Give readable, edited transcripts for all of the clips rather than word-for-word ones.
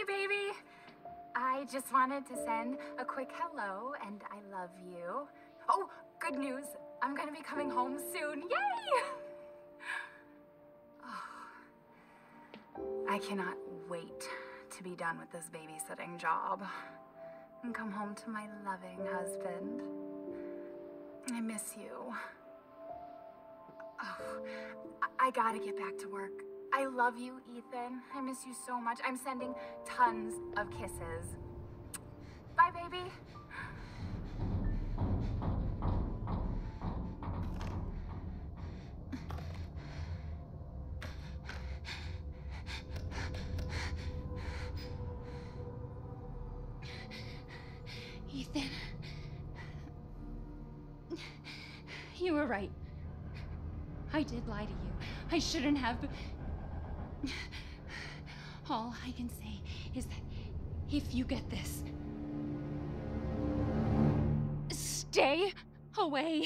baby. I just wanted to send a quick hello and I love you. Oh, good news. I'm gonna be coming home soon. Yay! Oh, I cannot wait to be done with this babysitting job and come home to my loving husband. I miss you. Oh, I gotta get back to work. I love you, Ethan. I miss you so much. I'm sending tons of kisses. Bye, baby. Ethan. You were right. I did lie to you. I shouldn't have. All I can say is that if you get this, stay away.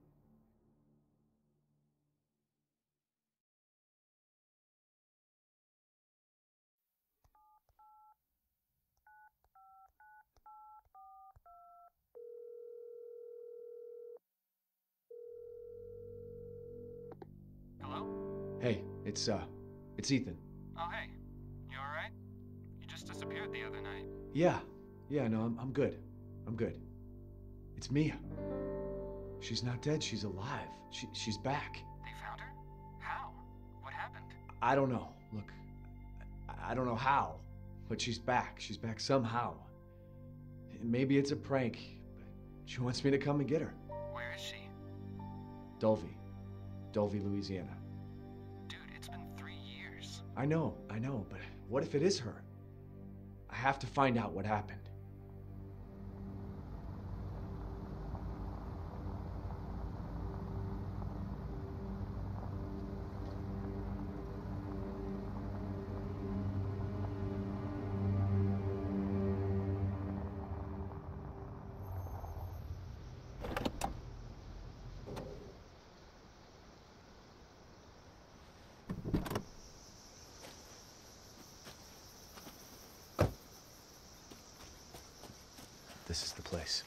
Hello? Hey, it's Ethan. Oh, hey. You alright? You just disappeared the other night. Yeah, no, I'm good. I'm good. It's Mia. She's not dead, she's alive. She's back. They found her? How? What happened? I don't know. Look, I don't know how, but she's back. She's back somehow. Maybe it's a prank, but she wants me to come and get her. Where is she? Dulvey, Louisiana. Dude, it's been 3 years. I know, but what if it is her? I have to find out what happened. This is the place.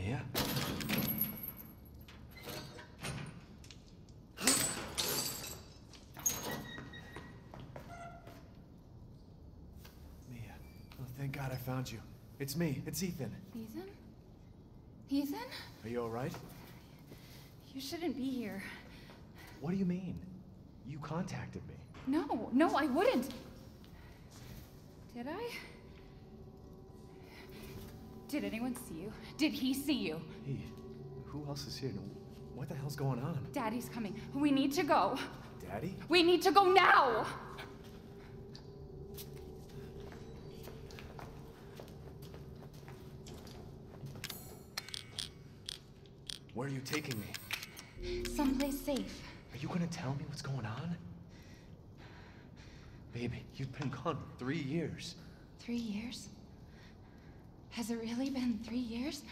Mia? Mia. Oh, thank God I found you. It's me. It's Ethan. Ethan? Ethan? Are you alright? You shouldn't be here. What do you mean? You contacted me. No, I wouldn't. Did I? Did anyone see you? Did he see you? Hey, who else is here? What the hell's going on? Daddy's coming. We need to go. Daddy? We need to go now! Where are you taking me? Someplace safe. Are you gonna tell me what's going on? Baby, you've been gone 3 years. 3 years? Has it really been 3 years?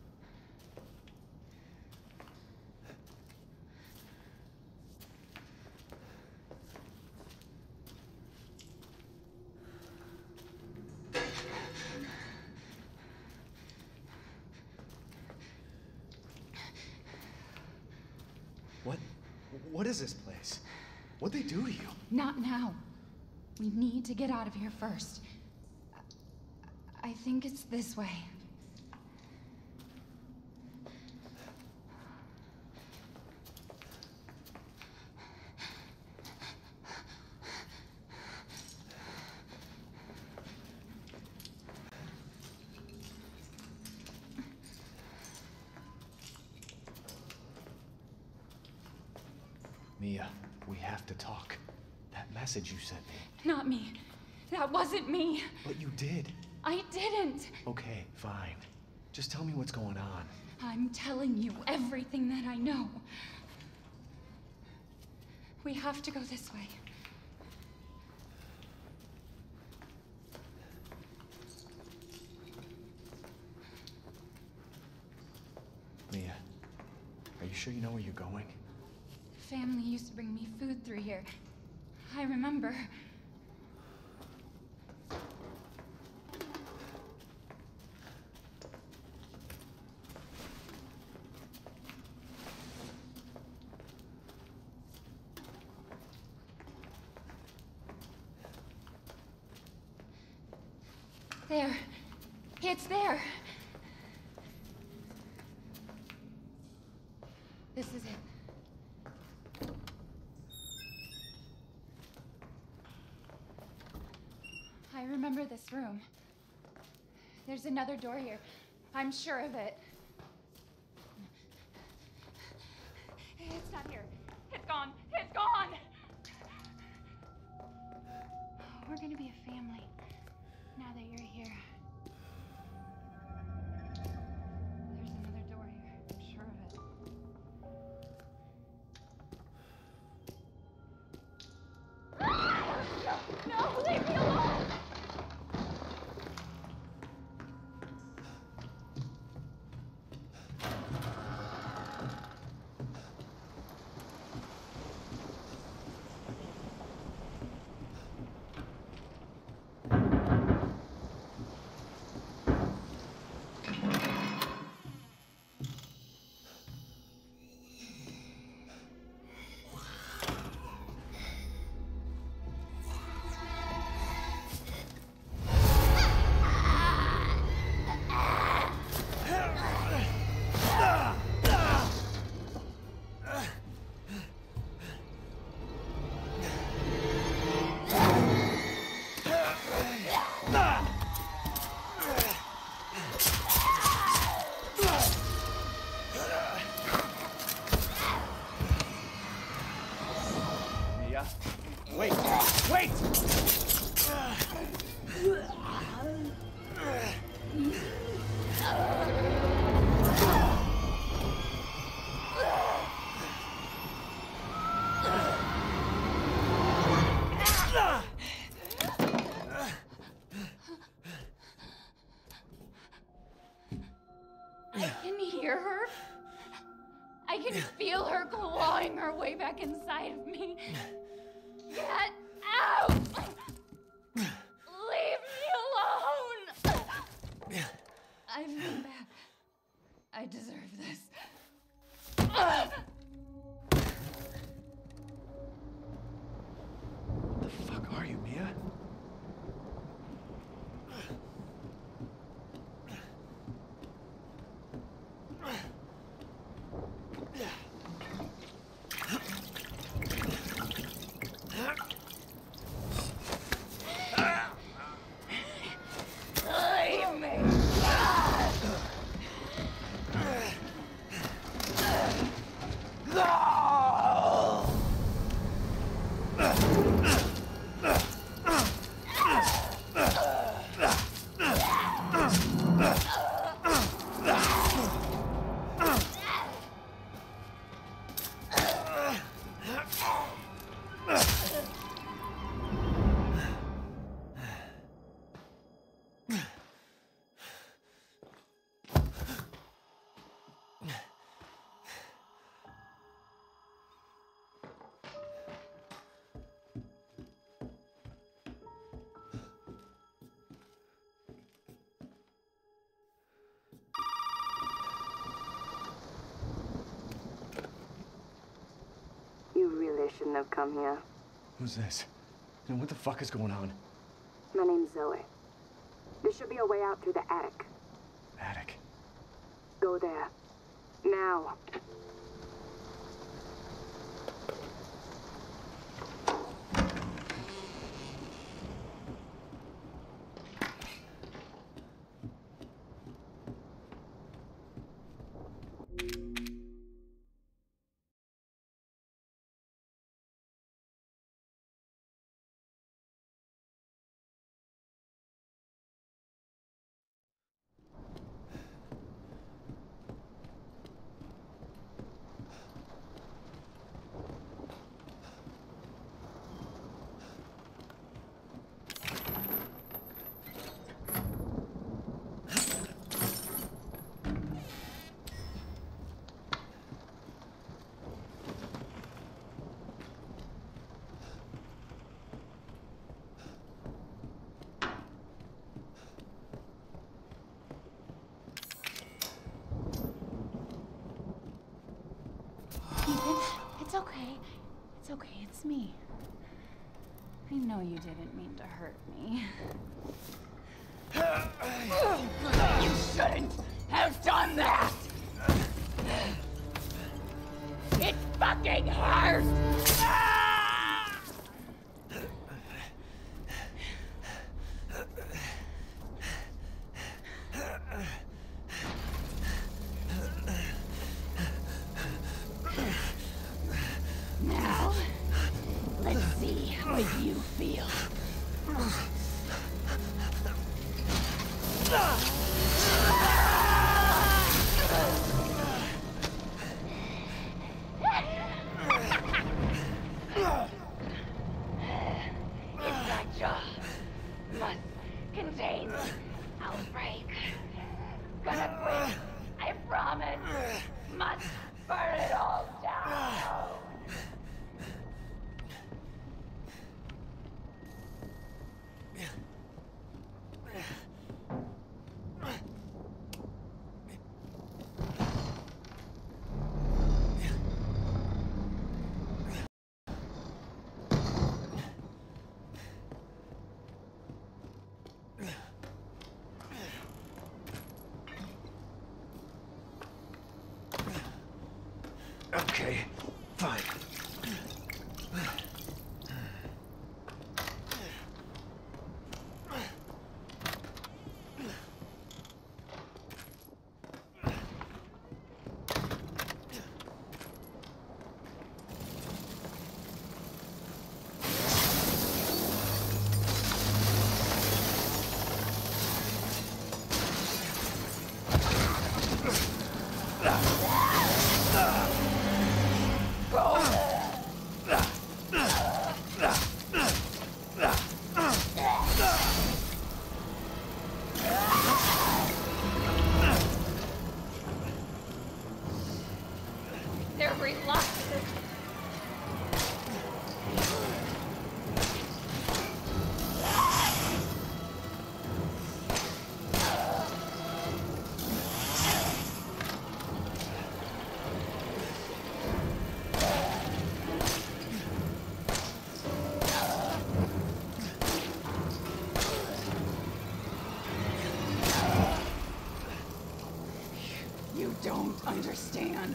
What is this place? What'd they do to you? Not now. We need to get out of here first. I think it's this way. Mia, we have to talk. That message you sent me. Not me. That wasn't me. But you did. I didn't. Okay, fine. Just tell me what's going on. I'm telling you everything that I know. We have to go this way. Mia, are you sure you know where you're going? Family used to bring me food through here. I remember. There. It's there. This is it. I remember this room. There's another door here. I'm sure of it. It's not here. It's gone. It's gone! We're gonna be a family now that you're here. There's another door here. I'm sure of it. No, leave me alone! Wait! Wait! I can hear her. I can feel her clawing her way back inside of me. Get out! Leave me alone! I've been bad. I shouldn't have come here. Who's this? And what the fuck is going on? My name's Zoe. There should be a way out through the attic. Attic. Go there. Now. It's okay. It's okay, it's me. I know you didn't mean to hurt me. You shouldn't have done that! It fucking hurts! Now, let's see what you feel. Inside jaw must contain outbreak. Gonna quit, I promise. Must burn it all down. Okay, fine. They're reluctant. You don't understand.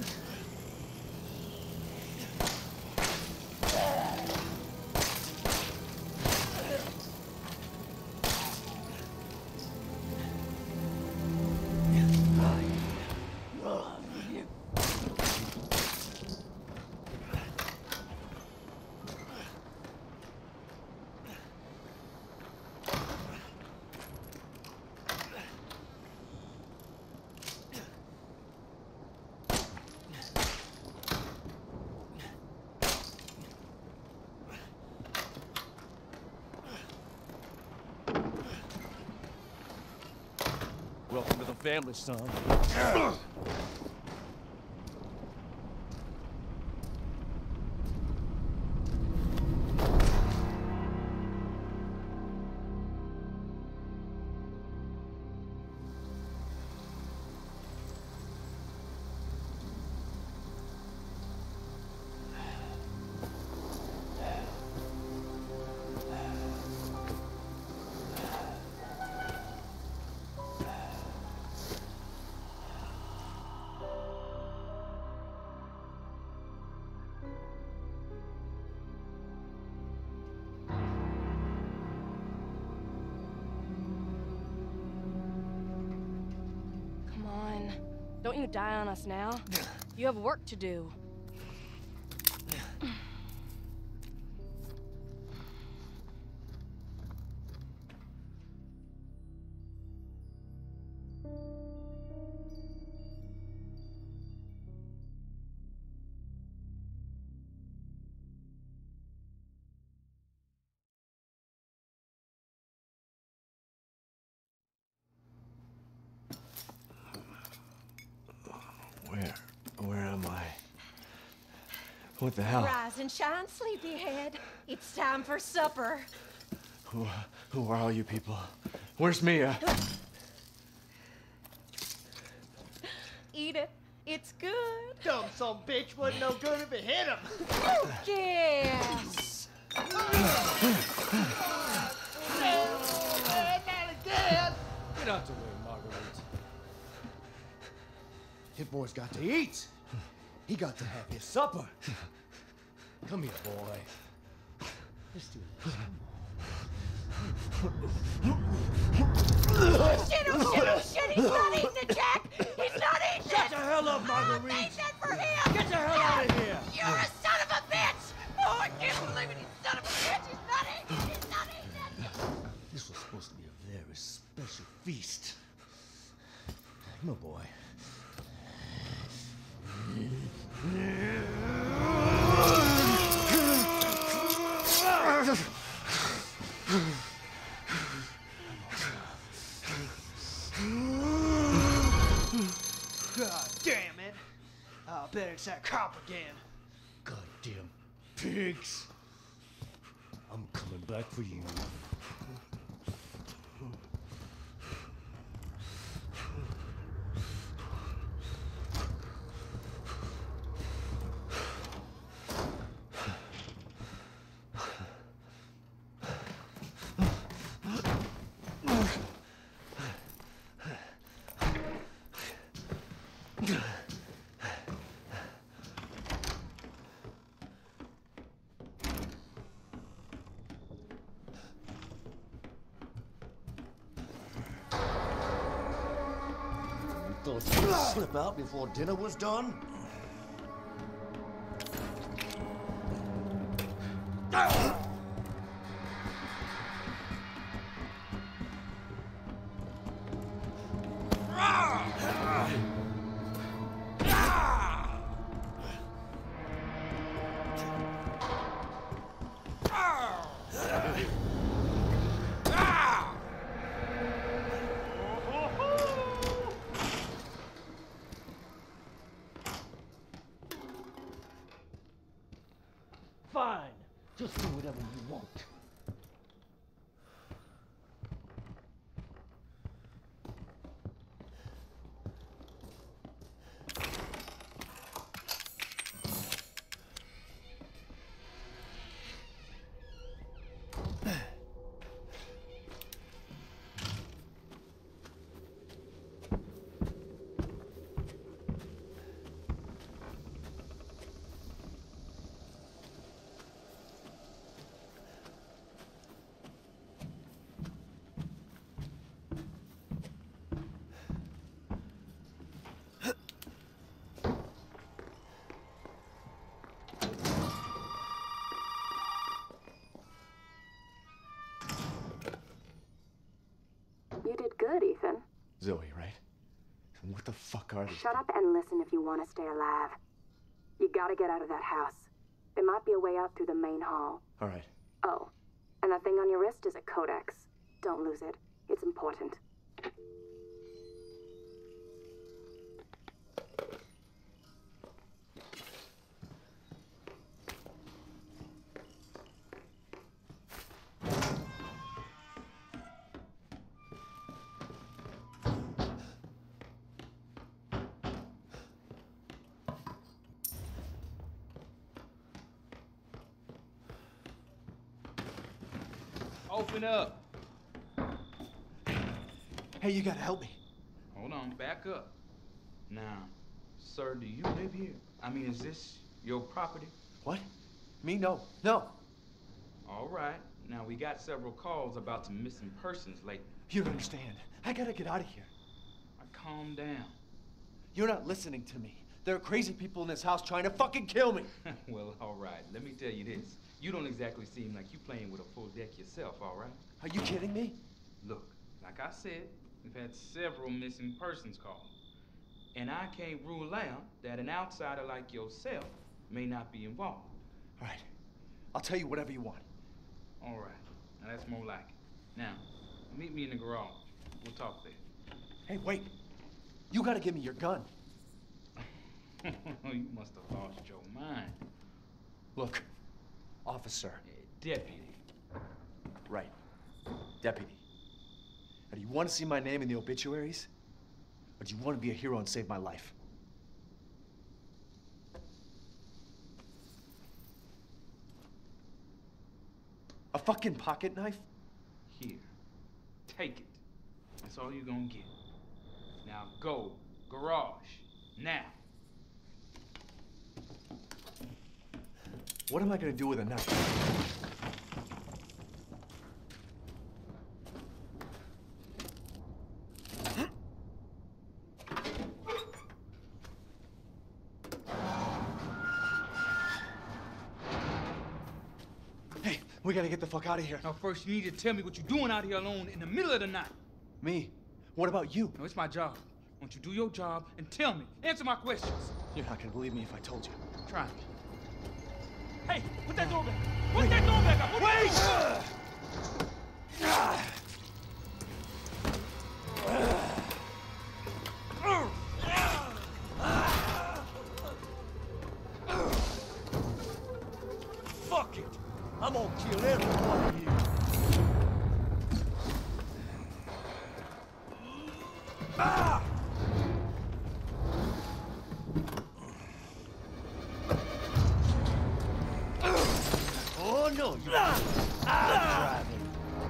Welcome to the family, son. Don't you die on us now. You have work to do. Where am I? What the hell? Rise and shine, sleepyhead. It's time for supper. Who are all you people? Where's Mia? Eat it. It's good. Dumb son bitch wasn't no good if it hit him. Yes. Not again. Get out the way, Marguerite. Hit boy's got to eat. He got to have his supper. Come here, boy. Let's do this. Oh shit, oh shit, oh shit! He's not eating it, Jack! He's not eating it! Shut the hell up, Marguerite! I made that for him! Get the hell out of here! You're a son of a bitch! Oh, I can't believe it, you son of a bitch! He's not eating it! He's not eating it! This was supposed to be a very special feast. Come on, boy. God damn it. I'll bet it's that cop again. Goddamn pigs! I'm coming back for you. Thought you'd slip out before dinner was done? Fine. Just do whatever you want. You did good, Ethan. Zoe, right? And what the fuck are these? Shut up and listen if you want to stay alive. You gotta get out of that house. There might be a way out through the main hall. All right. Oh, and that thing on your wrist is a codex. Don't lose it. It's important. Open up. Hey, you gotta help me. Hold on, back up. Now, sir, do you live here? I mean, is this your property? What? Me? No. No. All right. Now, we got several calls about some missing persons lately. You don't understand. I gotta get out of here. Calm down. You're not listening to me. There are crazy people in this house trying to fucking kill me. Well, all right. Let me tell you this. You don't exactly seem like you playing with a full deck yourself, all right? Are you kidding me? Look, like I said, we've had several missing persons calls. And I can't rule out that an outsider like yourself may not be involved. All right. I'll tell you whatever you want. All right. Now, that's more like it. Now, meet me in the garage. We'll talk there. Hey, wait. You gotta give me your gun. You must have lost your mind. Look, officer. Deputy. Right. Deputy. Now, do you want to see my name in the obituaries? Or do you want to be a hero and save my life? A fucking pocket knife? Here. Take it. That's all you're gonna get. Now go. Garage. Now. What am I gonna do with a knife? Hey, we gotta get the fuck out of here. Now first you need to tell me what you're doing out here alone in the middle of the night. Me? What about you? No, it's my job. Why don't you do your job and tell me? Answer my questions. You're not gonna believe me if I told you. Try me. Hey, put that door back. Put that door back up. Wait! Fuck it. I'm gonna kill every one of you. Ah! Oh no, you're driving.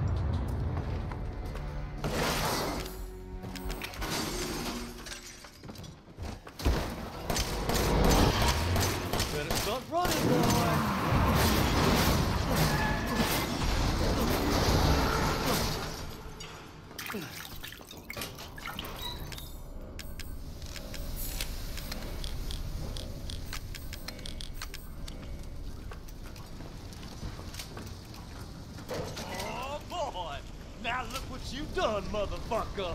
Better start running, boy. Now look what you done, motherfucker!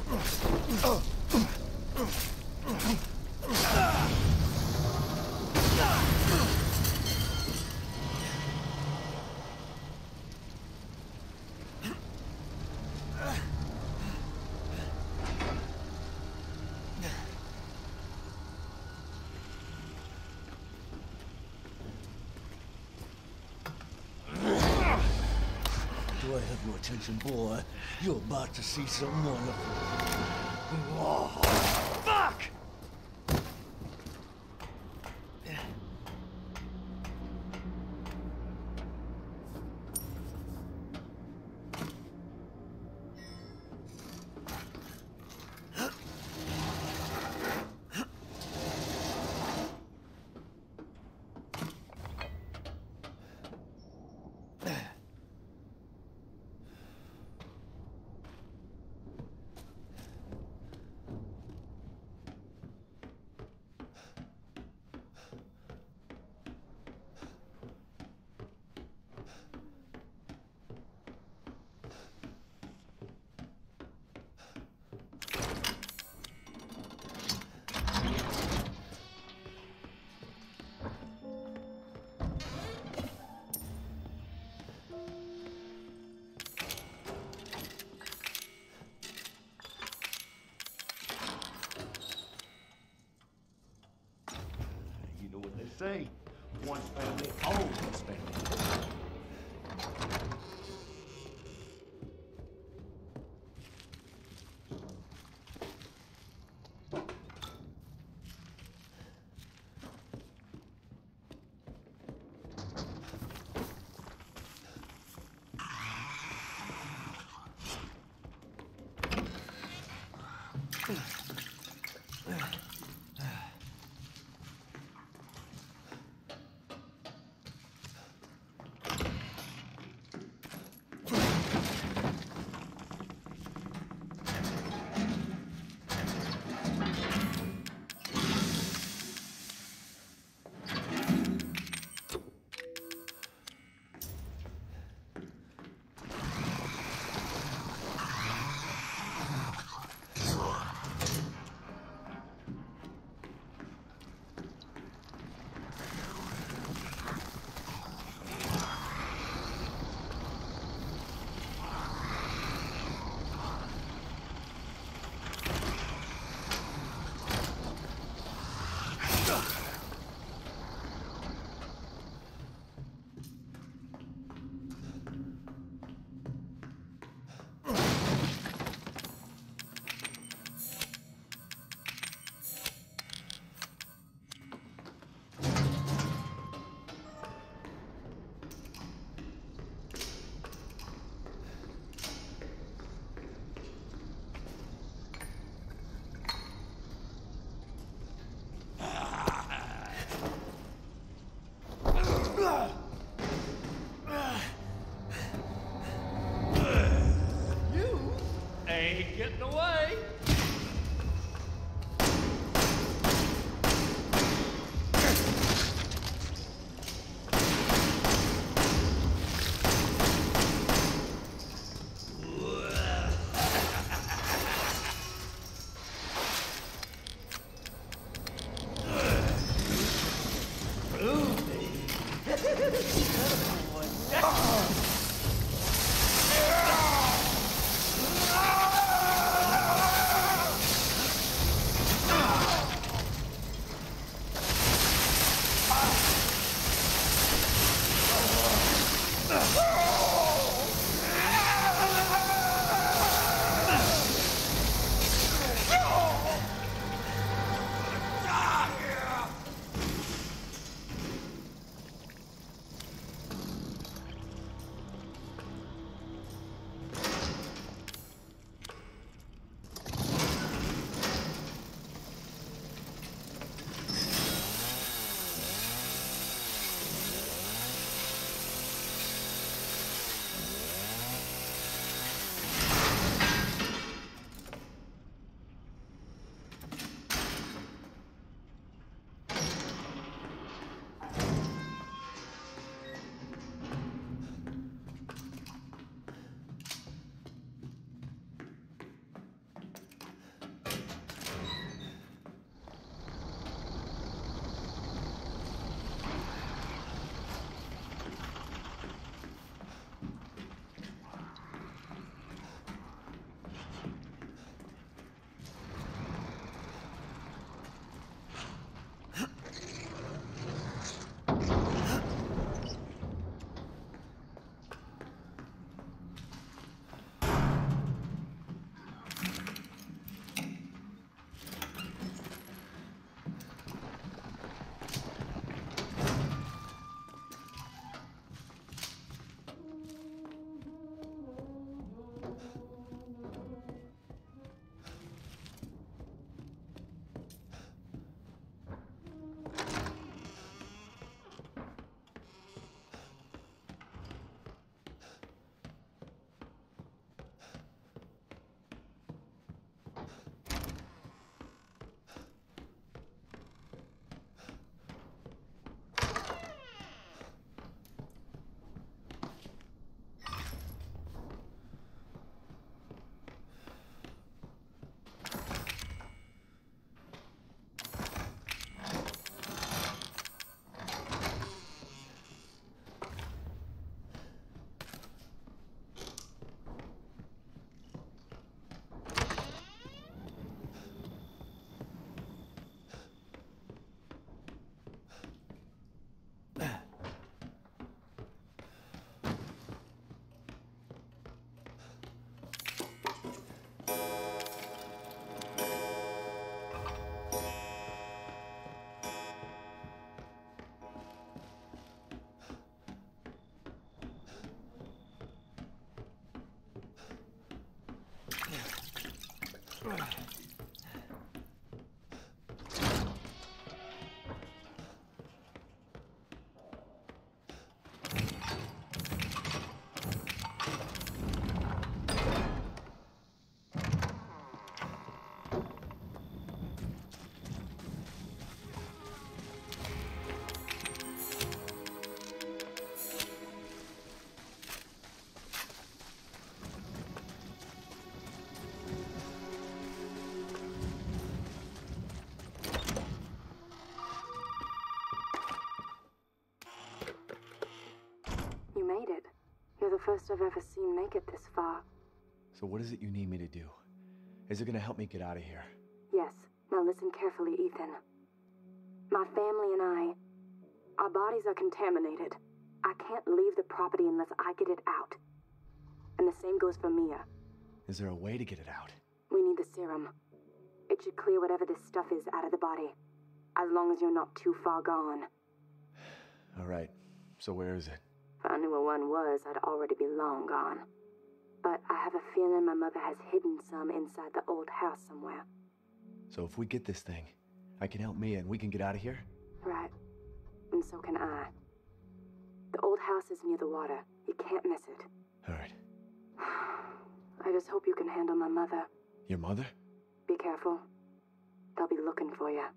Do I have your attention, boy? You're about to see something wonderful. Oh, fuck! Say, one family, always family. ain't getting away. You made it. You're the first I've ever seen make it this far. So what is it you need me to do? Is it gonna help me get out of here? Yes. Now listen carefully, Ethan. My family and our bodies are contaminated. I can't leave the property unless I get it out. And the same goes for Mia. Is there a way to get it out? We need the serum. It should clear whatever this stuff is out of the body. As long as you're not too far gone. All right. So where is it? If I knew where one was, I'd already be long gone. But I have a feeling my mother has hidden some inside the old house somewhere. So if we get this thing, I can help Mia and we can get out of here? Right. And so can I. The old house is near the water. You can't miss it. All right. I just hope you can handle my mother. Your mother? Be careful. They'll be looking for you.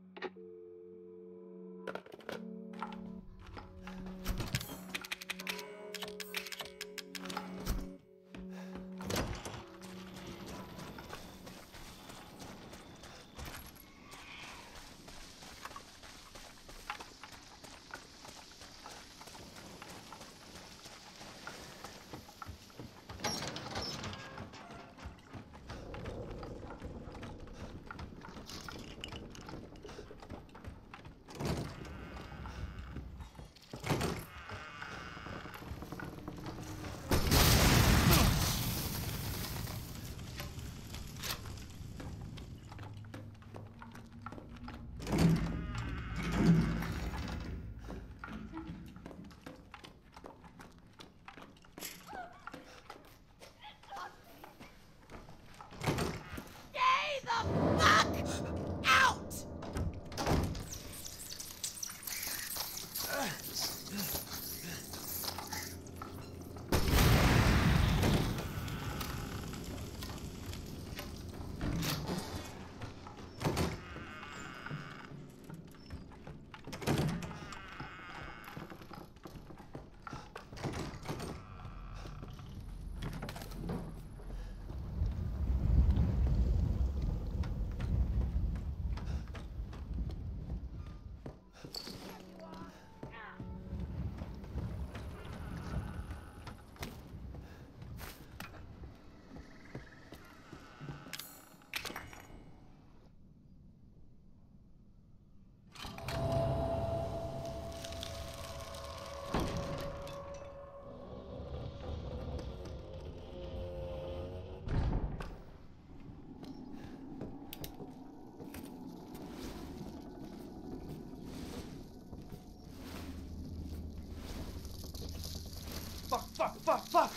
Fuck!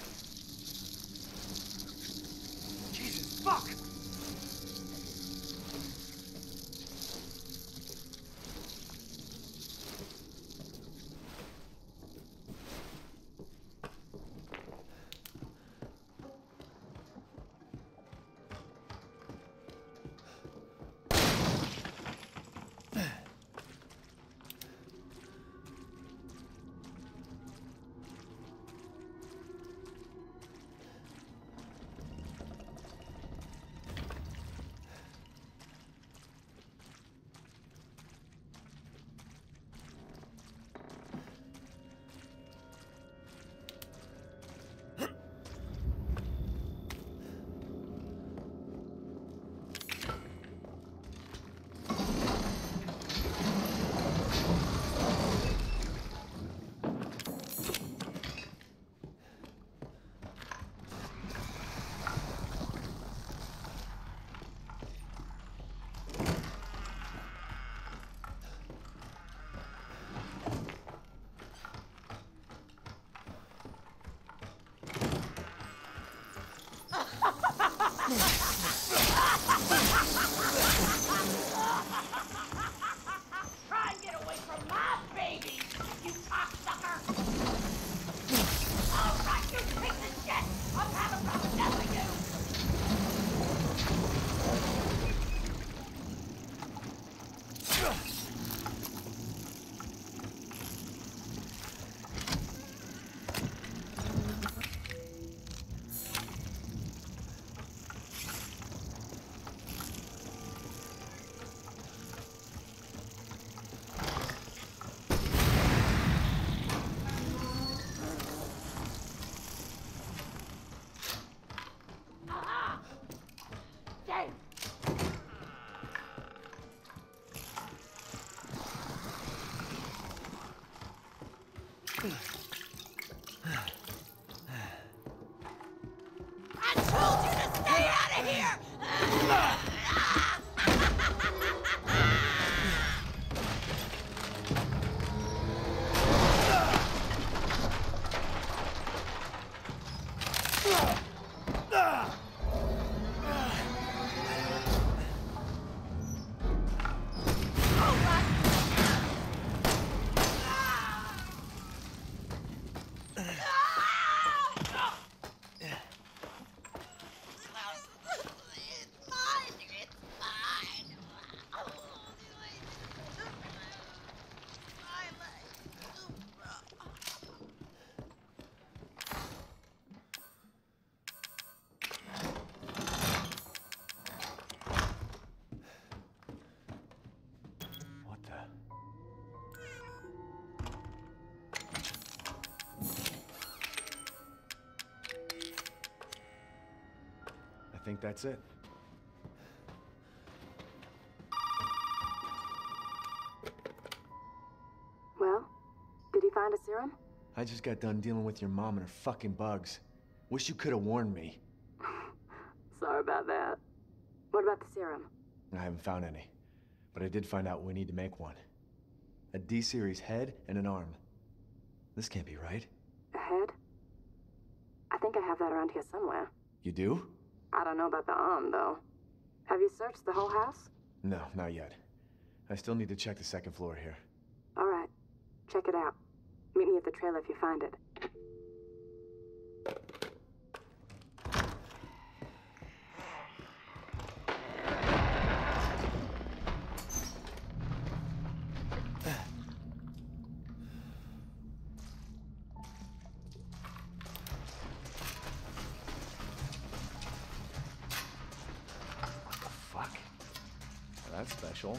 Jesus, fuck! Try and get away from my baby, you cocksucker! All right, you piece of shit! I'm having problems death with you! I told you to stay out of here! think that's it. Well, did he find a serum? I just got done dealing with your mom and her fucking bugs. Wish you could have warned me. Sorry about that. What about the serum? I haven't found any, but I did find out we need to make one. A D-series head and an arm. This can't be right. A head? I think I have that around here somewhere. You do? I don't know about the arm, though. Have you searched the whole house? No, not yet. I still need to check the second floor here. All right. Check it out. Meet me at the trailer if you find it. Fuck. That's special.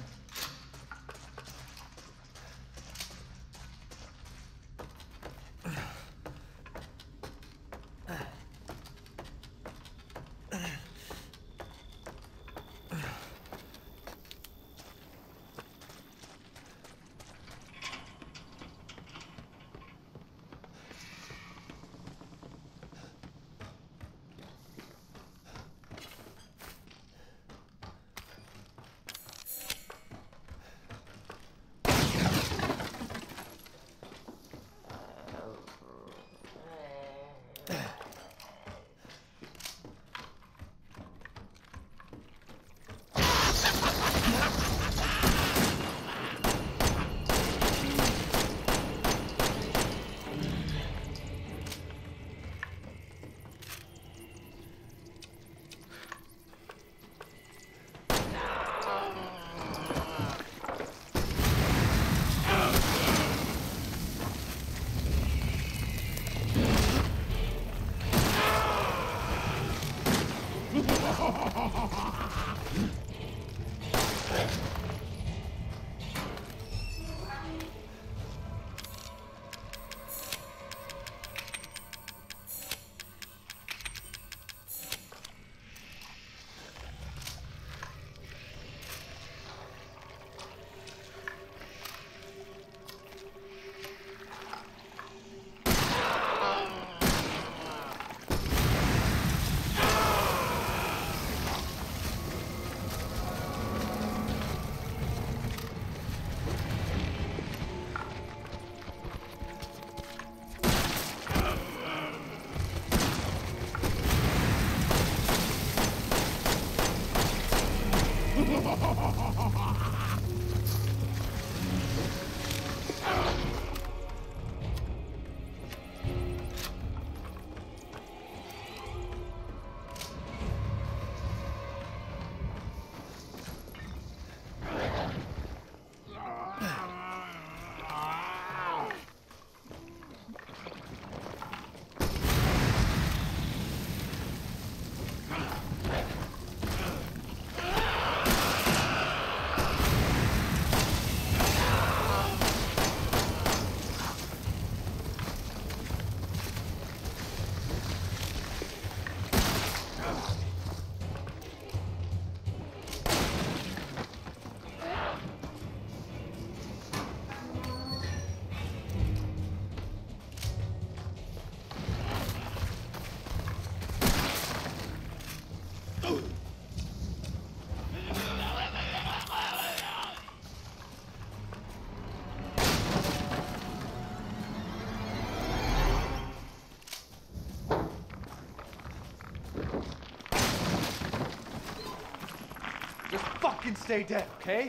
Just fucking stay dead, okay?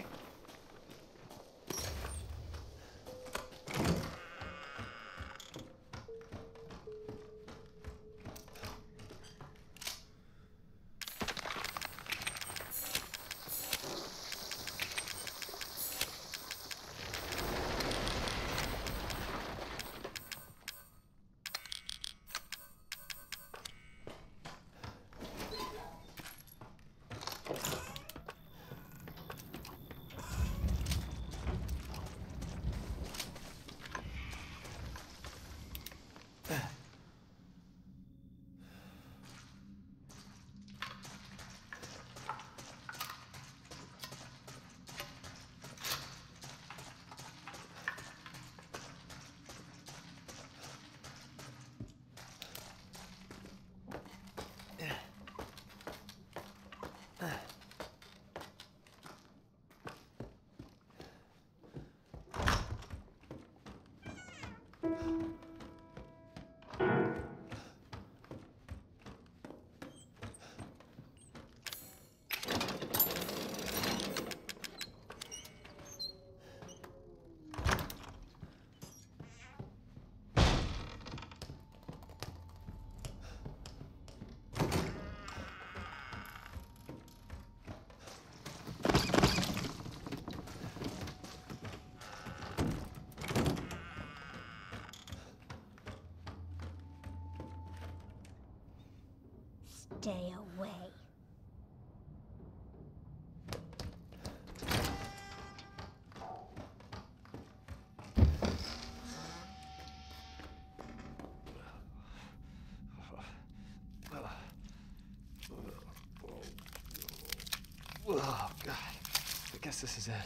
stay away. Oh, God. I guess this is it.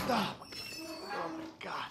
Oh my God.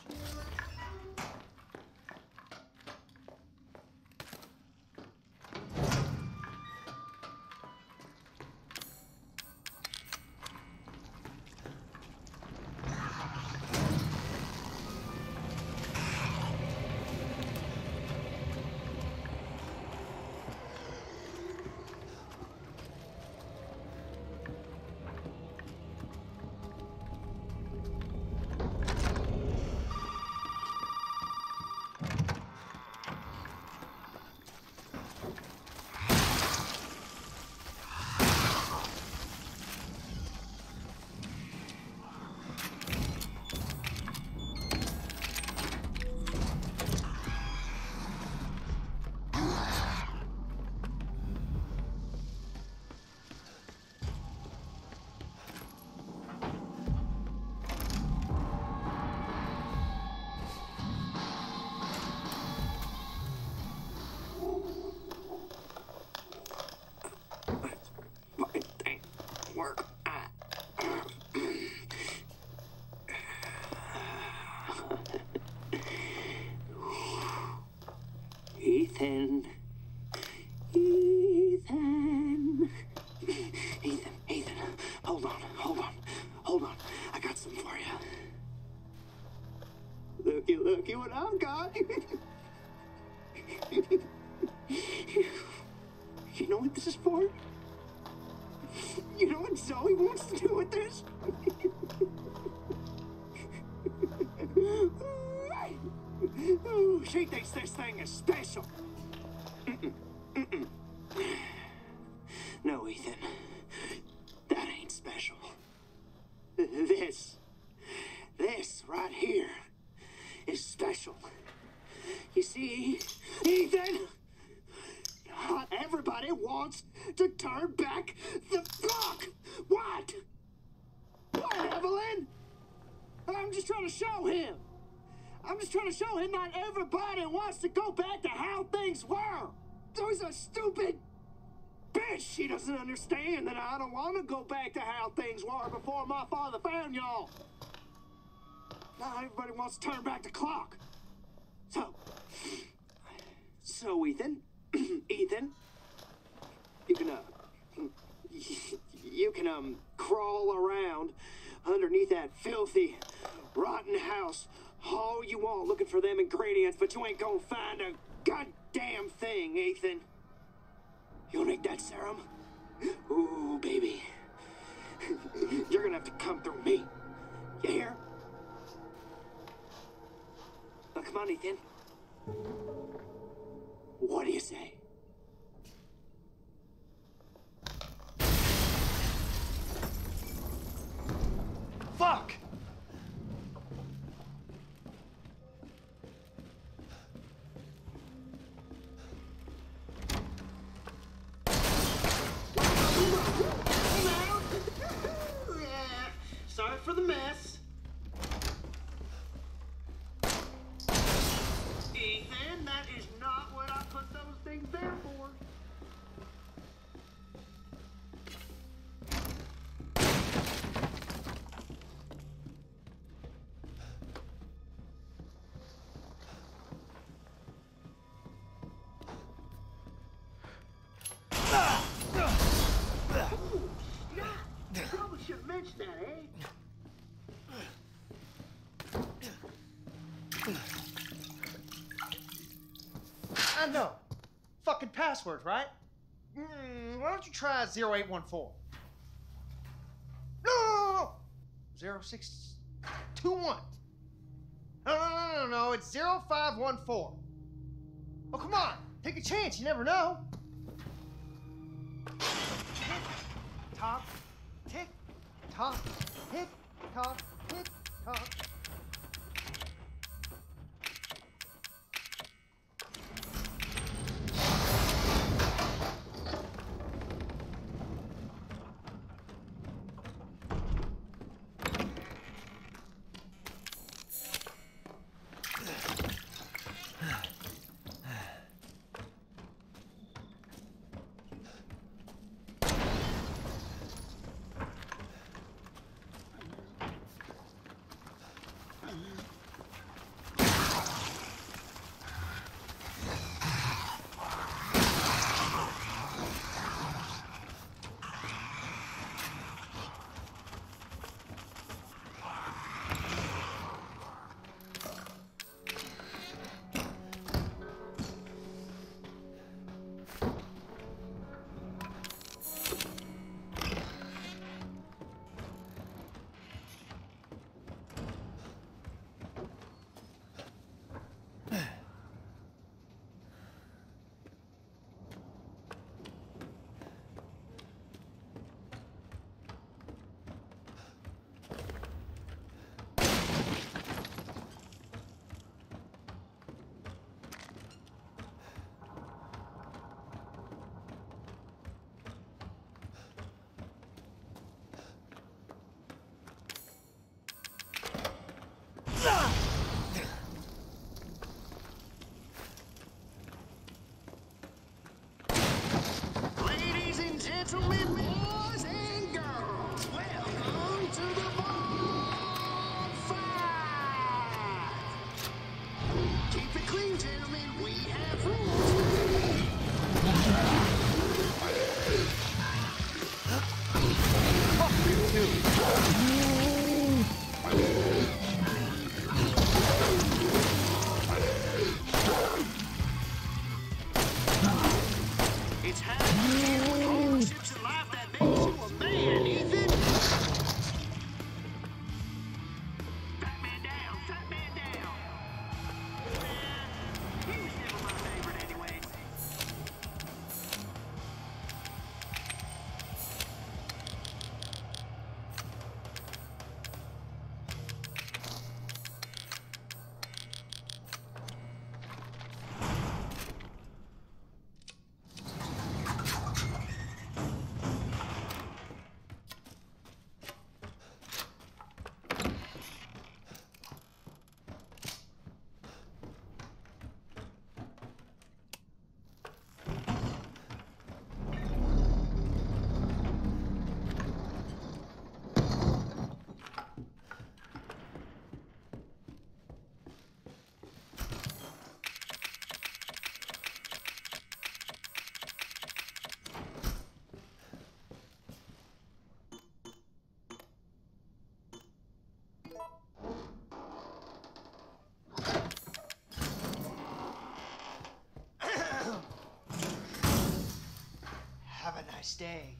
Ethan. Ethan. Hold on. I got something for you. Looky what I've got. You know what this is for? You know what Zoe wants to do with this? She thinks this thing is special. No, Ethan. That ain't special. This right here is special. You see, Ethan, not everybody wants to turn back the clock. What, Evelyn? I'm just trying to show him. Not everybody wants to go back to how things were. Zoe's a stupid bitch. She doesn't understand that I don't want to go back to how things were before my father found y'all. Not everybody wants to turn back the clock. So Ethan, you can crawl around underneath that filthy, rotten house all you want looking for them ingredients, but you ain't gonna find a goddamn thing, Ethan. You'll need that serum? Ooh, baby. You're gonna have to come through me. You hear? Now, come on, Ethan. What do you say? Fuck! Sorry for the mess. Ethan, that is not what I put those things there for. Probably should have mentioned that, eh? I know. Fucking password, right? Why don't you try 0814? No! 0621. No, it's 0514. Oh, come on. Take a chance. You never know. Tick, tock, tick, tock, tick, tock, tick, tock. Ladies and gentlemen, boys and girls, welcome to the bonfire! Keep it clean, gentlemen, we have rules. Fuck you, too. It's how you deal with hardships in life that makes you a man, Ethan. Fat man down, fat man down. He was never my favorite anyway. Have a nice day.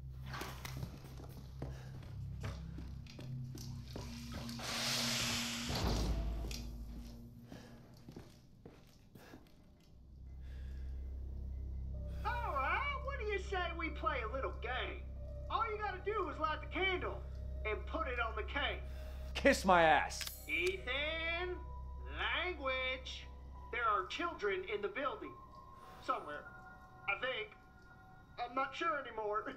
Alright, what do you say we play a little game? All you gotta do is light the candle and put it on the cake. Kiss my ass. Ethan, language. There are children in the building. Somewhere. I think. I'm not sure anymore.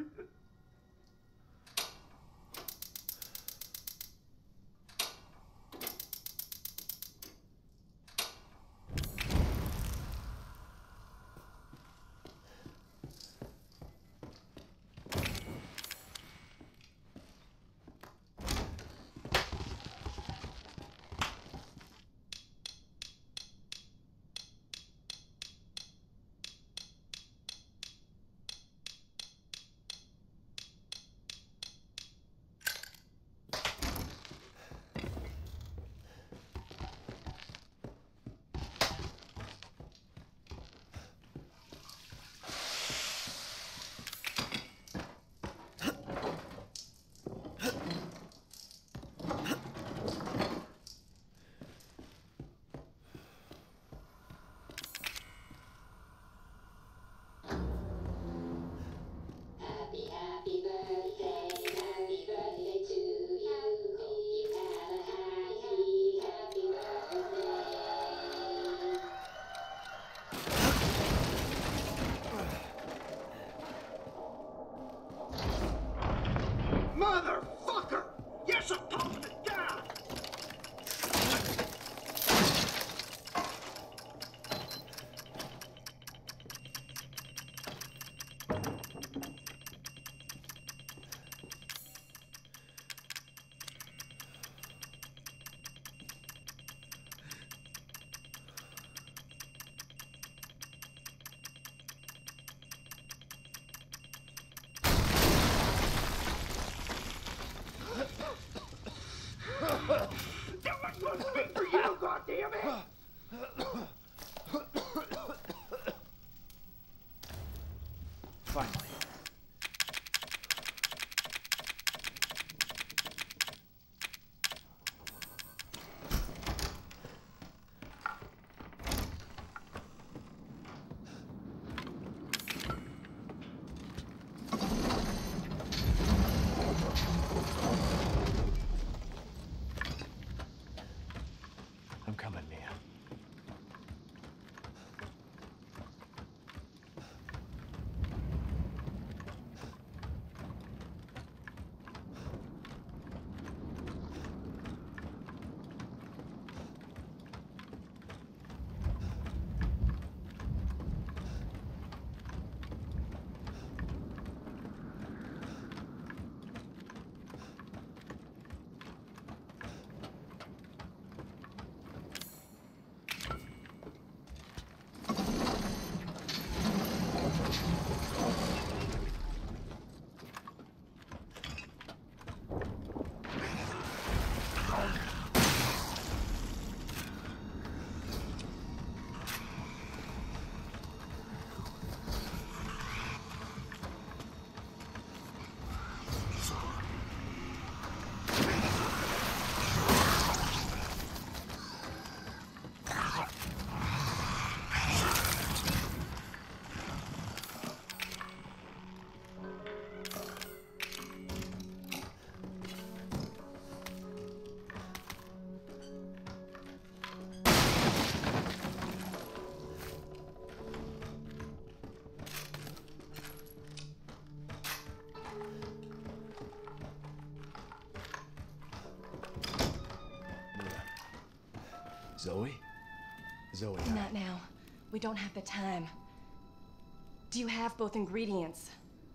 Zoe? Zoe. Not now. We don't have the time. Do you have both ingredients?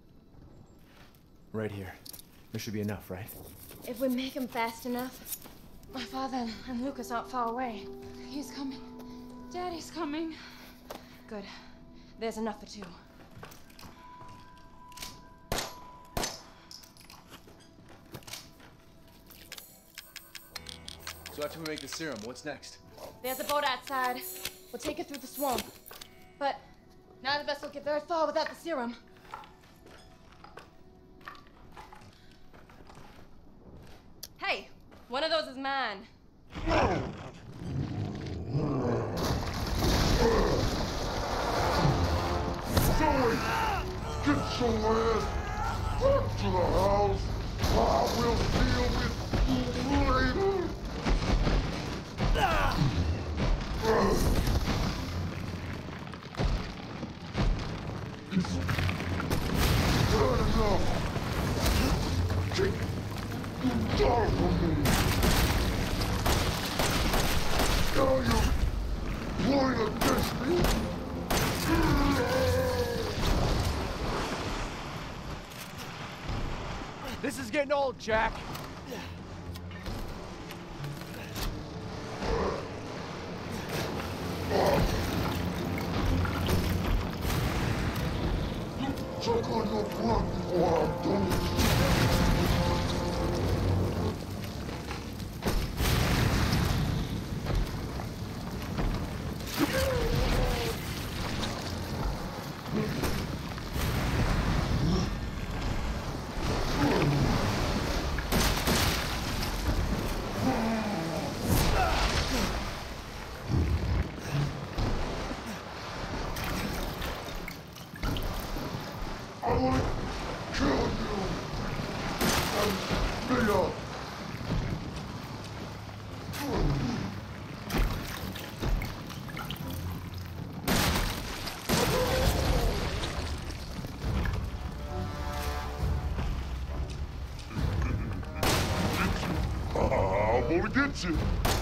Right here. There should be enough, right? If we make them fast enough, my father and Lucas aren't far away. He's coming. Daddy's coming. Good. There's enough for 2. So after we make the serum, what's next? There's a boat outside. We'll take it through the swamp. But none of us will get very far without the serum. Hey, one of those is mine. Zoe, get your ass back to the house. I will deal with you later. It's good enough. Take you down from me. Now you point against me. This is getting old, Jack. Check on your blood before I'm done with you. I want to kill you and Mia. I'm gonna get you.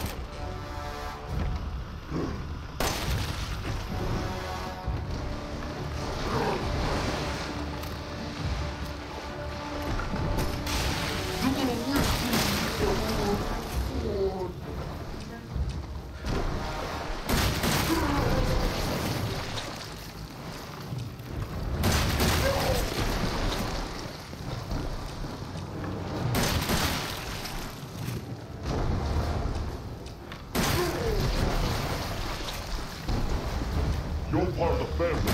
You're part of the family.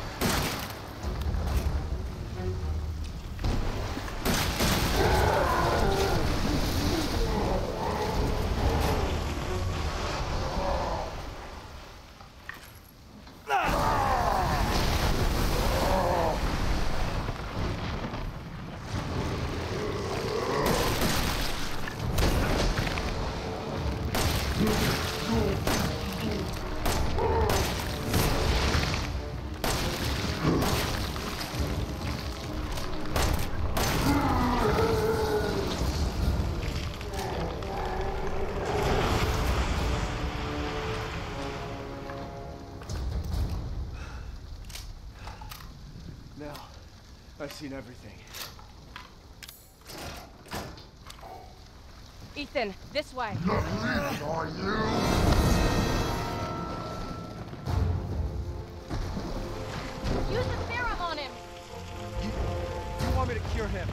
Now, I've seen everything. Ethan, this way. Not leaving, are you? Use the serum on him. You want me to cure him?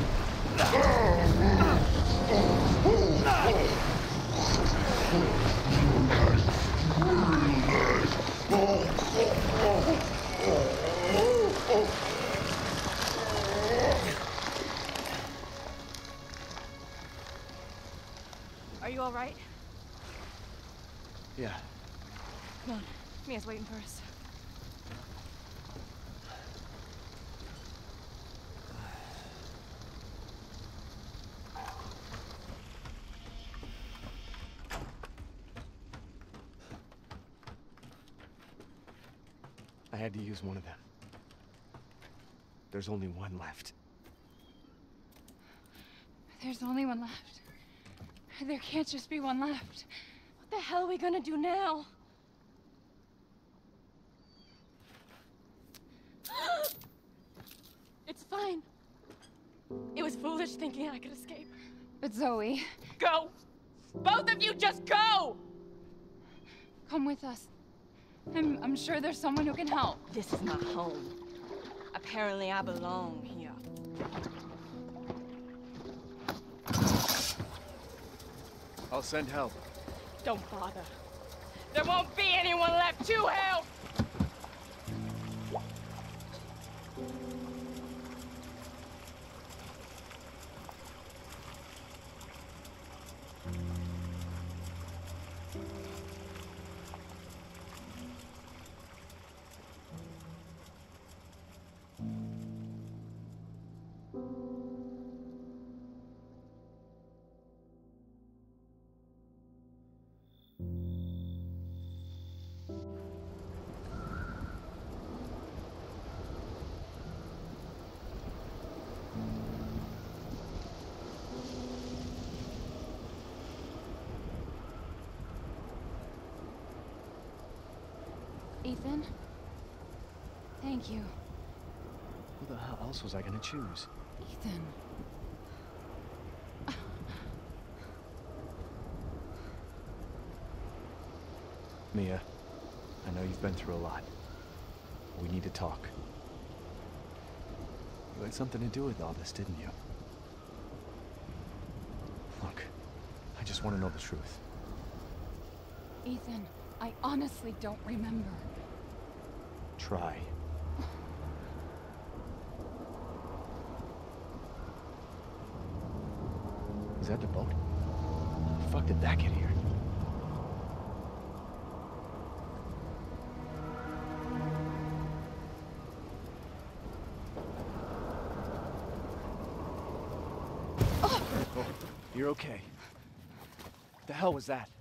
Are you all right? Yeah. Come on. Mia's waiting for us. I had to use one of them. There's only one left. There's only one left. There can't just be one left. What the hell are we gonna do now? It's fine. It was foolish thinking I could escape. But Zoe... Go! Both of you just go! Come with us. I'm sure there's someone who can help. This is my home. Apparently I belong here. I'll send help. Don't bother. There won't be anyone left to help! Ethan? Thank you. Who the hell else was I gonna choose? Ethan. Mia, I know you've been through a lot. We need to talk. You had something to do with all this, didn't you? Look, I just want to know the truth. Ethan, I honestly don't remember. Try. Is that the boat? How the fuck did that get here? Oh, you're okay. What the hell was that?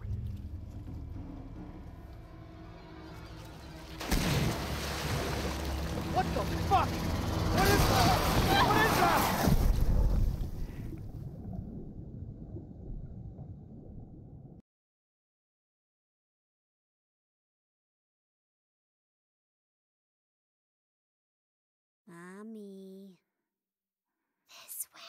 What the fuck? What is that? What is that? Mommy. This way.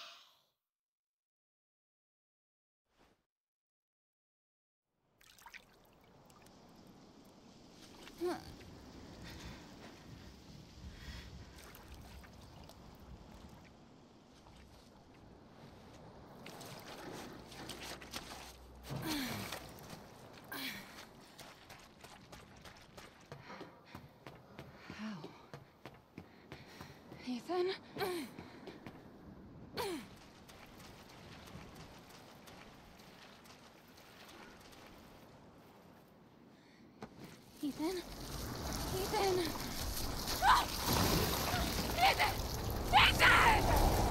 Ethan? Ethan? Ethan! Ah! Ethan! Ethan!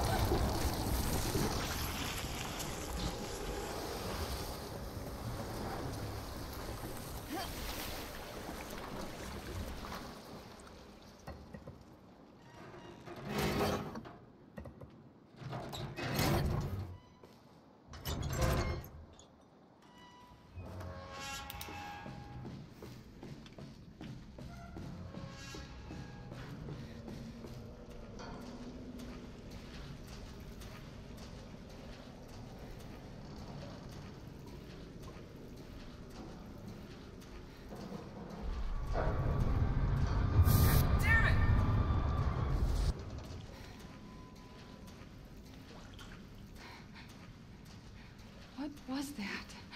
What was that?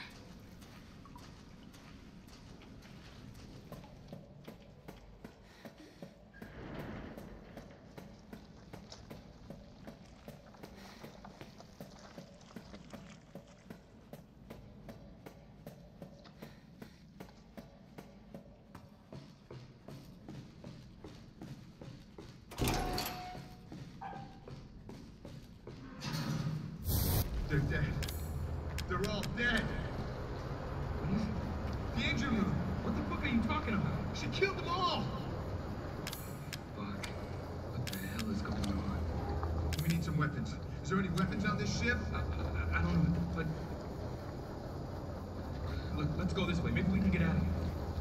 They're dead. They're all dead. The engine room. What the fuck are you talking about? She killed them all. Fuck. What the hell is going on? We need some weapons. Is there any weapons on this ship? I don't know, but... Let's go this way. Maybe we can get out of here.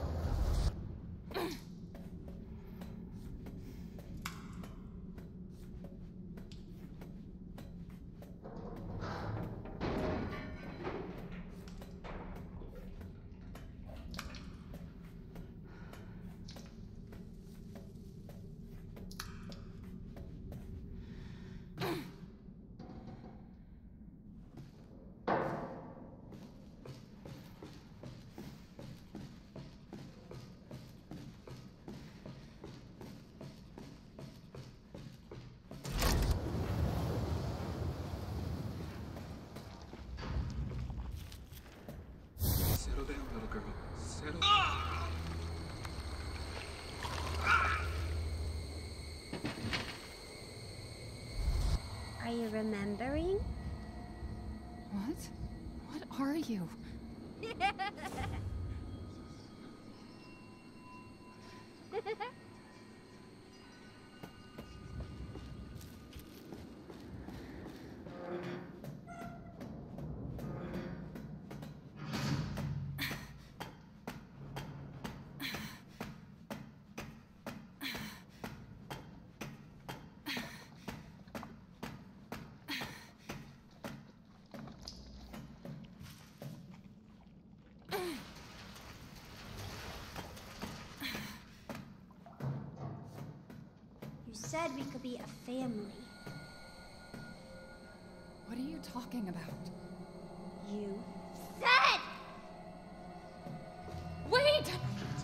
Settle down, little girl. Settle down. Are you remembering? What? What are you? You said we could be a family. What are you talking about? You said! Wait!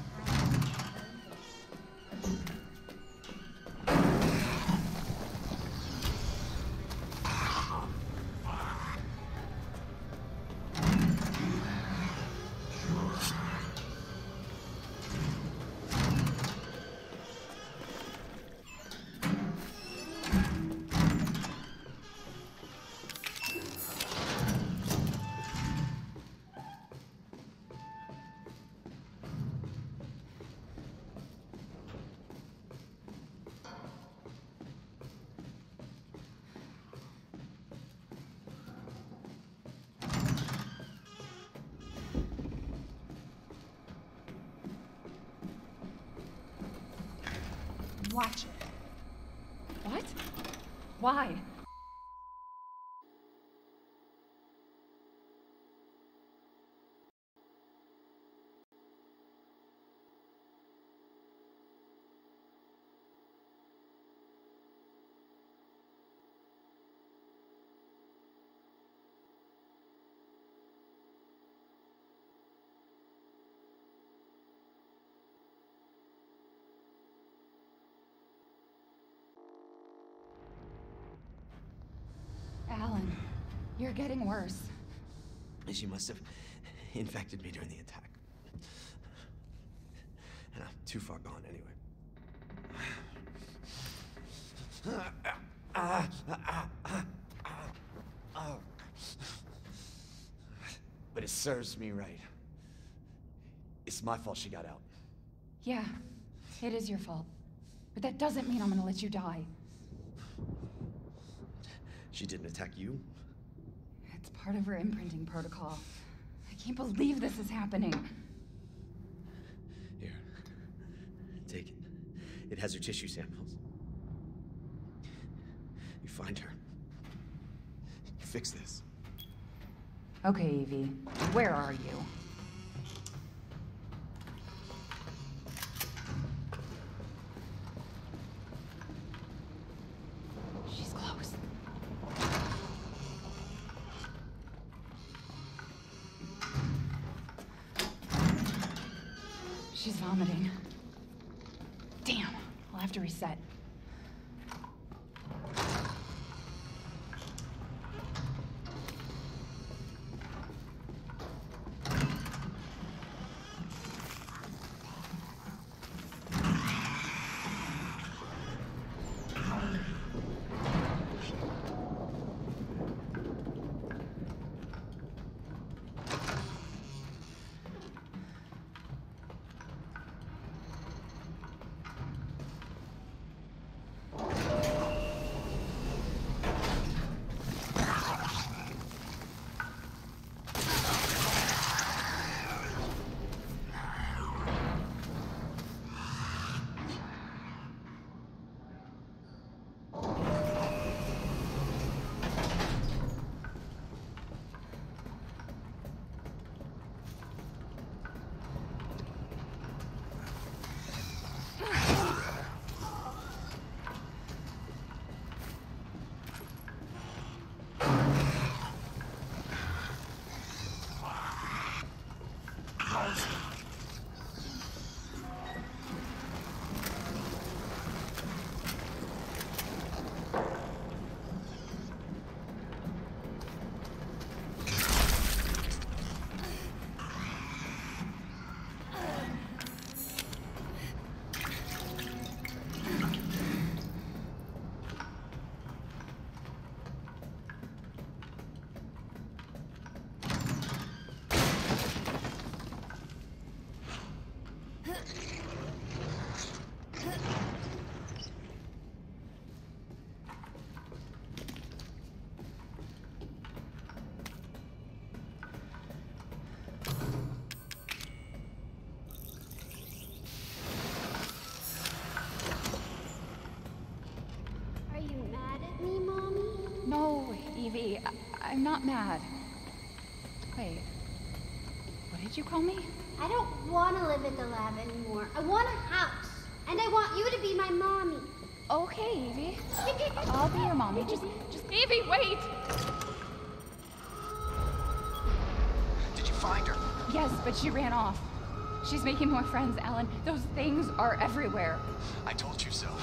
Watch it. What? Why? Alan, you're getting worse. She must have infected me during the attack. And I'm too far gone anyway. But it serves me right. It's my fault she got out. Yeah, it is your fault. But that doesn't mean I'm gonna let you die. She didn't attack you? It's part of her imprinting protocol. I can't believe this is happening. Here. Take it. It has her tissue samples. You find her. You fix this. Okay, Evie. Where are you? She's close. She's vomiting. Damn, I'll have to reset. Madhouse. Are you mad at me, Mommy? No, Evie, I'm not mad. Wait, what did you call me? I don't want to live at the lab anymore. I want a house. And I want you to be my mommy. Okay, Evie. I'll be your mommy. Just Evie, wait! Did you find her? Yes, but she ran off. She's making more friends, Alan. Those things are everywhere. I told you so.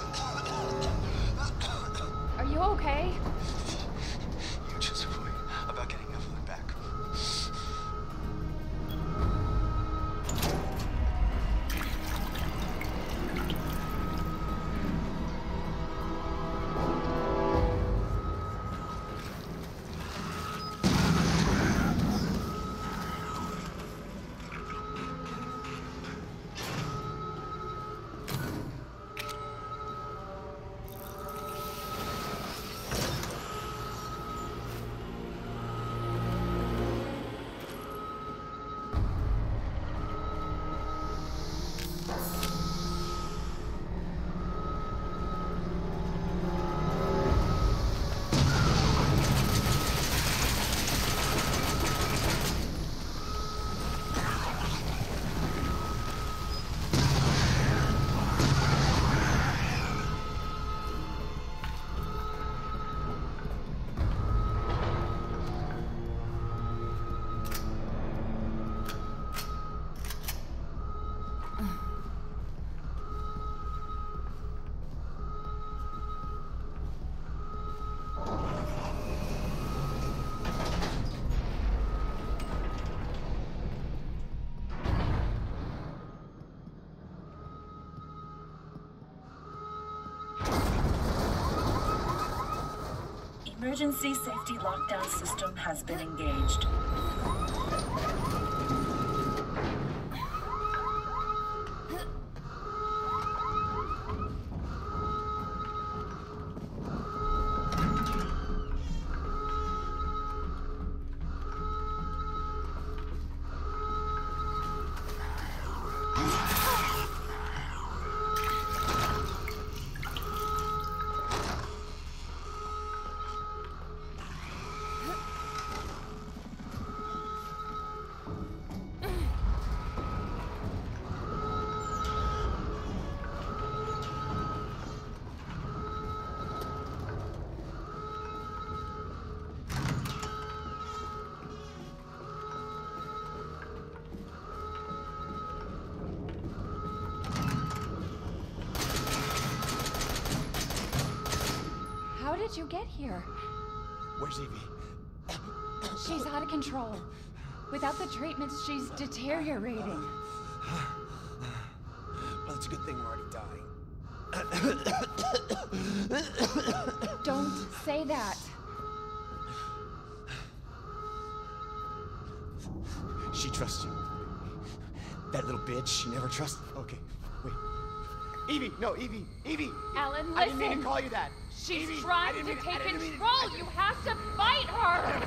Are you okay? You just worry about getting Evelyn back. Emergency safety lockdown system has been engaged. How did you get here? Where's Evie? She's out of control. Without the treatments, she's deteriorating. Well, it's a good thing we're already dying. Don't say that. She trusts you. That little bitch, she never trusts. Okay, wait. Evie, no, Evie, Evie! Alan, listen. I didn't mean to call you that. She's Evie, trying to take control. You have to fight her.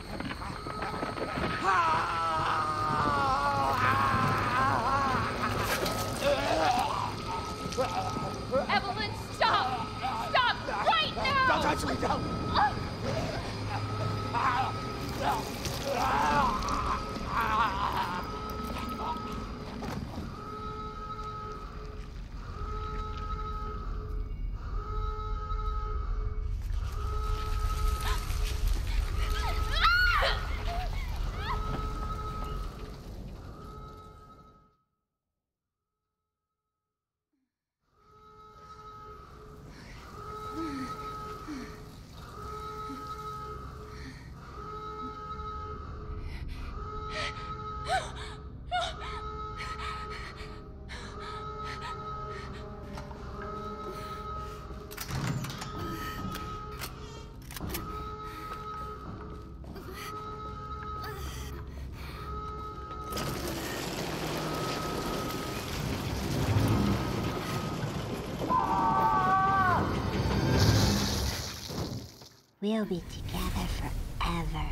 Evelyn, stop! Stop right now! Don't touch me, don't! We'll be together forever.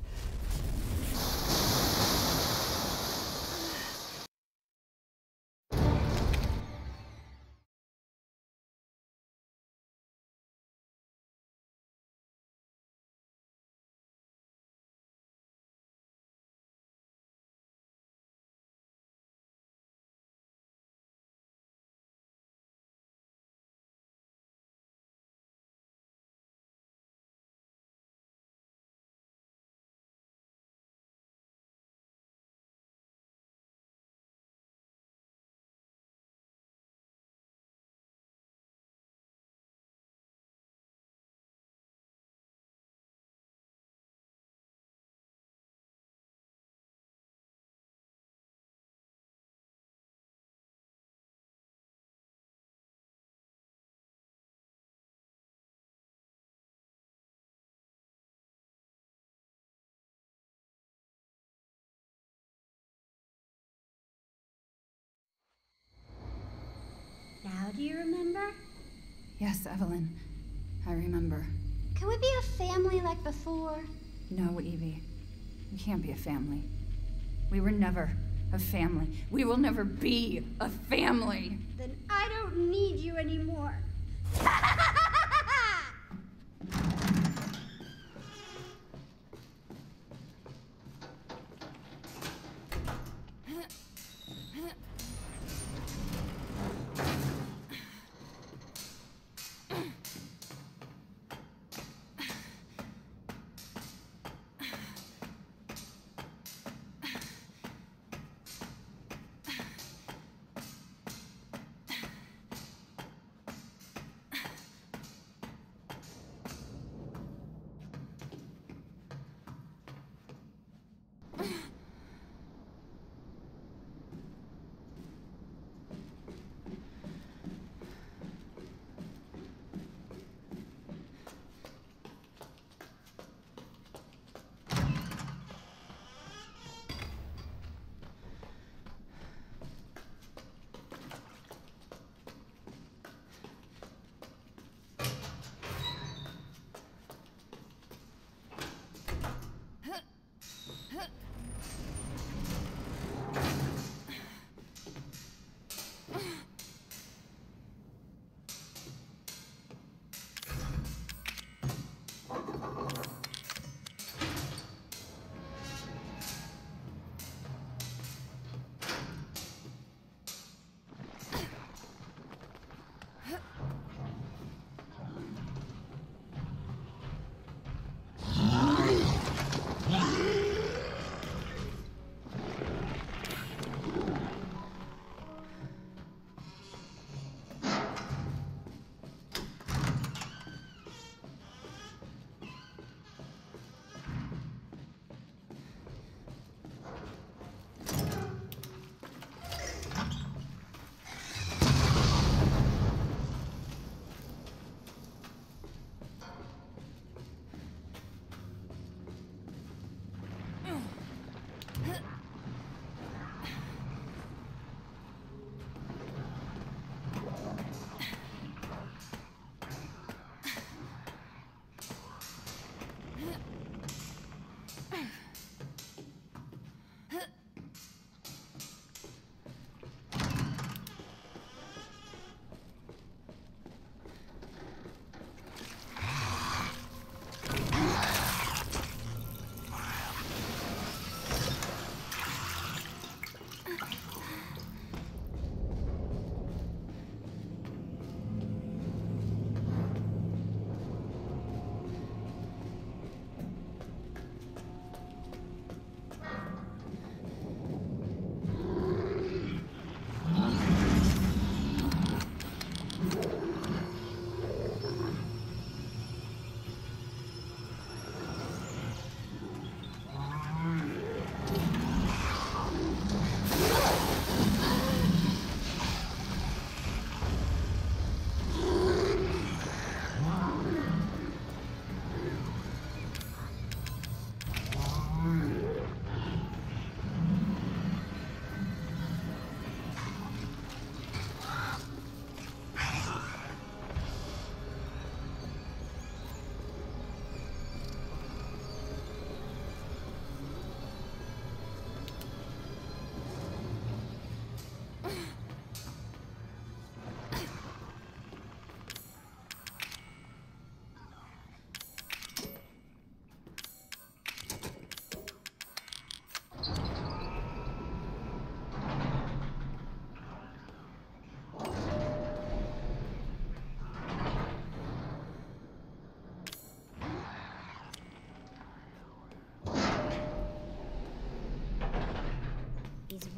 Now do you remember? Yes, Evelyn. I remember. Can we be a family like before? No, Evie. We can't be a family. We were never a family. We will never be a family. Then I don't need you anymore.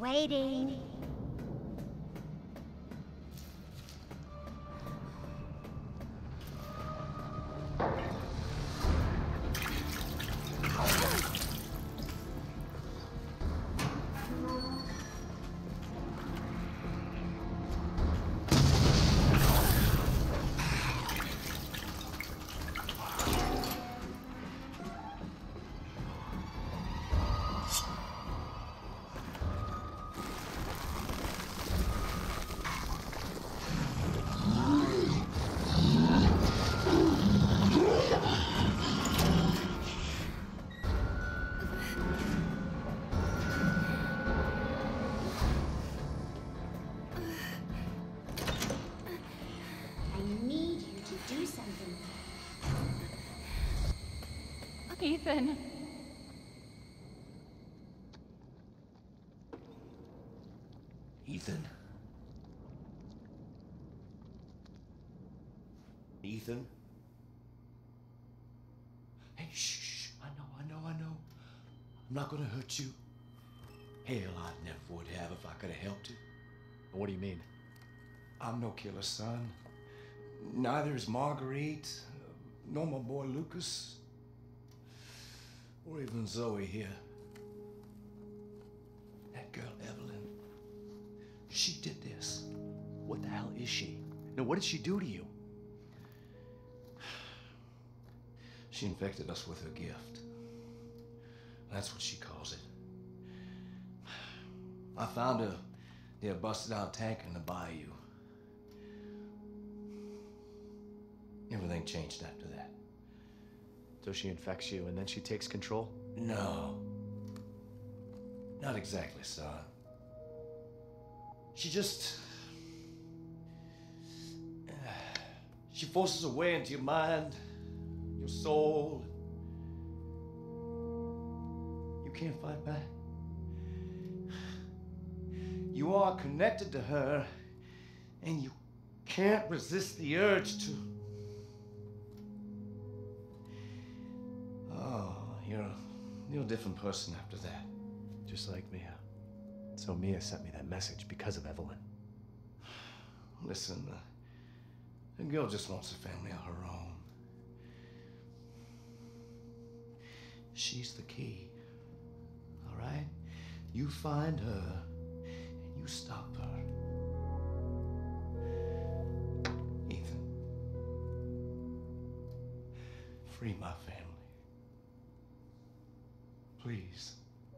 waiting. Ethan. Ethan? Ethan? Hey, shh. I know. I'm not gonna hurt you. Hell, I never would have if I could have helped you. What do you mean? I'm no killer, son. Neither is Marguerite, nor my boy Lucas, or even Zoe here. That girl, Evelyn, she did this. What the hell is she? Now, what did she do to you? She infected us with her gift. That's what she calls it. I found her near a busted out tank in the bayou. Everything changed after that. So she infects you and then she takes control? No. Not exactly, son. She just... she forces her way into your mind, your soul. You can't fight back. You are connected to her, and you can't resist the urge to... Oh, you're a different person after that. Just like Mia. So Mia sent me that message because of Evelyn. Listen, the girl just wants a family of her own. She's the key, all right? You find her, and you stop her. Ethan, free my family. Please.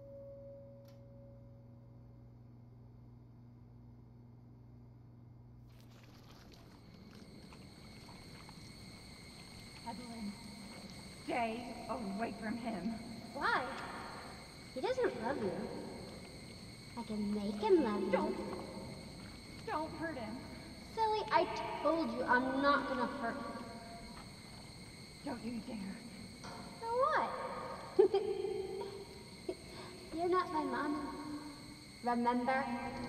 Evelyn, stay away from him. Why? He doesn't love you. I can make him love you. Don't hurt him. Silly, I told you I'm not gonna hurt him. Don't you dare. So what? You're not my mama. Remember?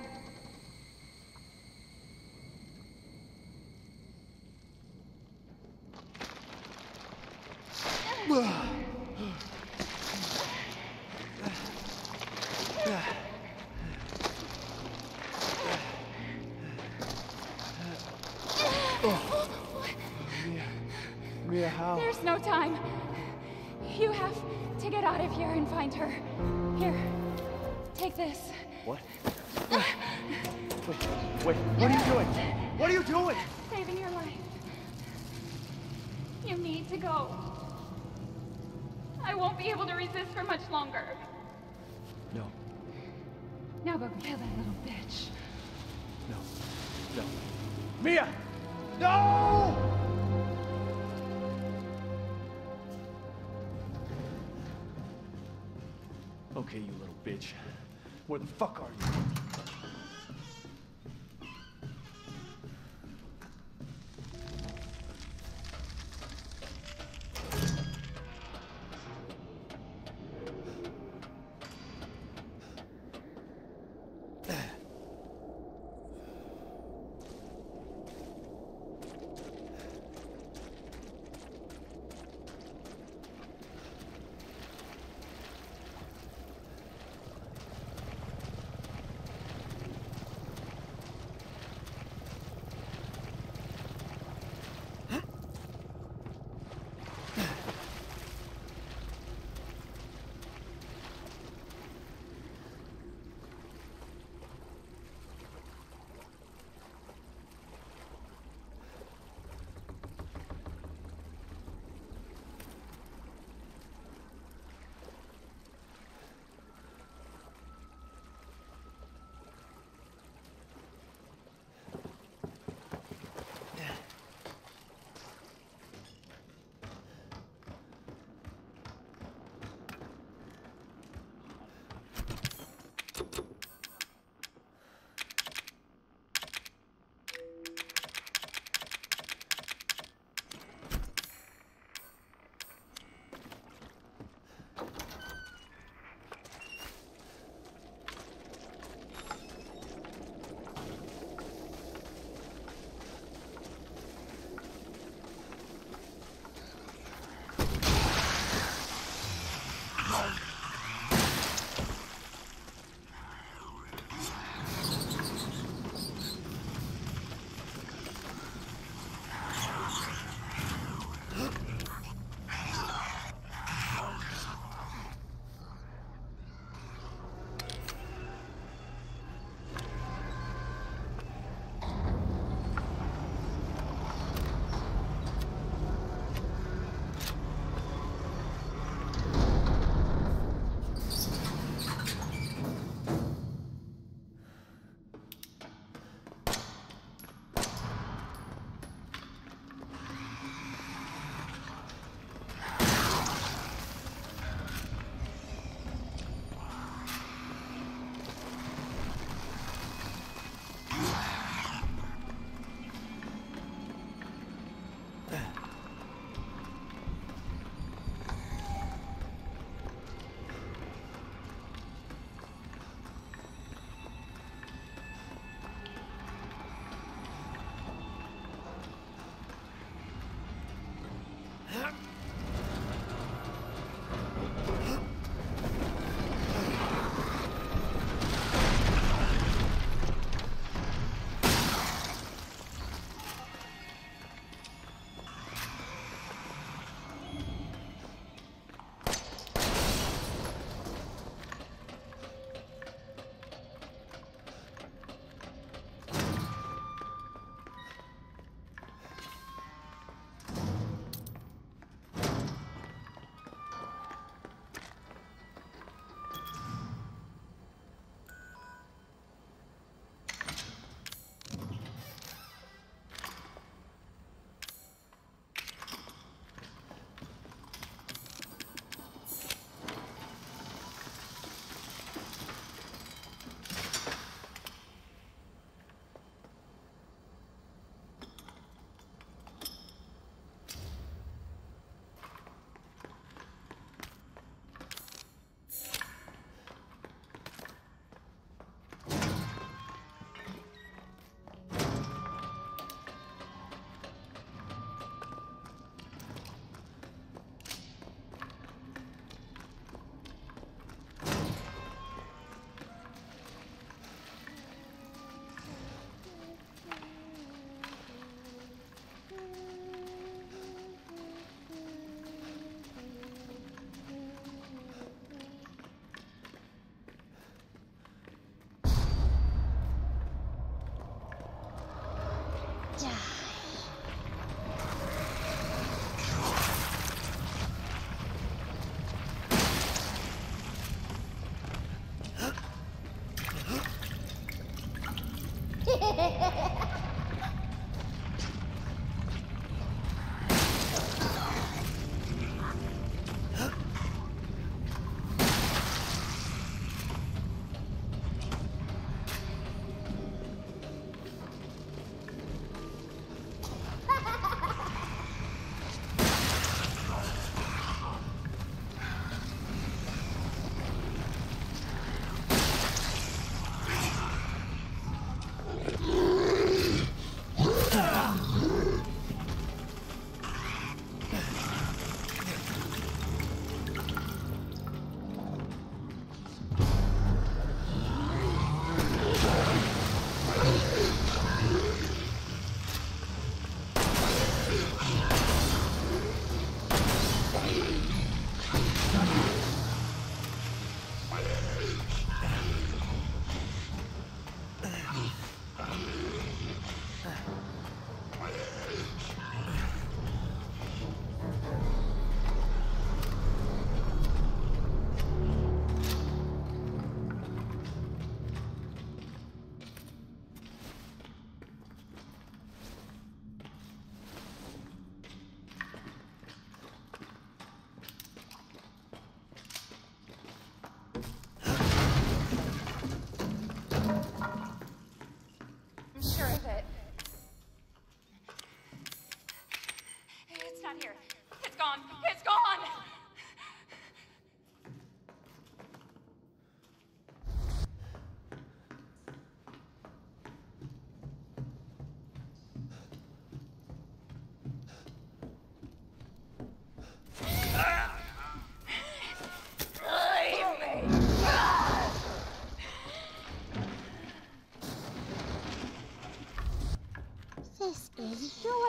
Mia, how? There's no time. You have to get out of here and find her. Here, take this. What? Wait, what are you doing? What are you doing? Saving your life. You need to go. I won't be able to resist for much longer. No. Now go kill that little bitch. No. Mia! No! Okay, you little bitch. Where the fuck are you?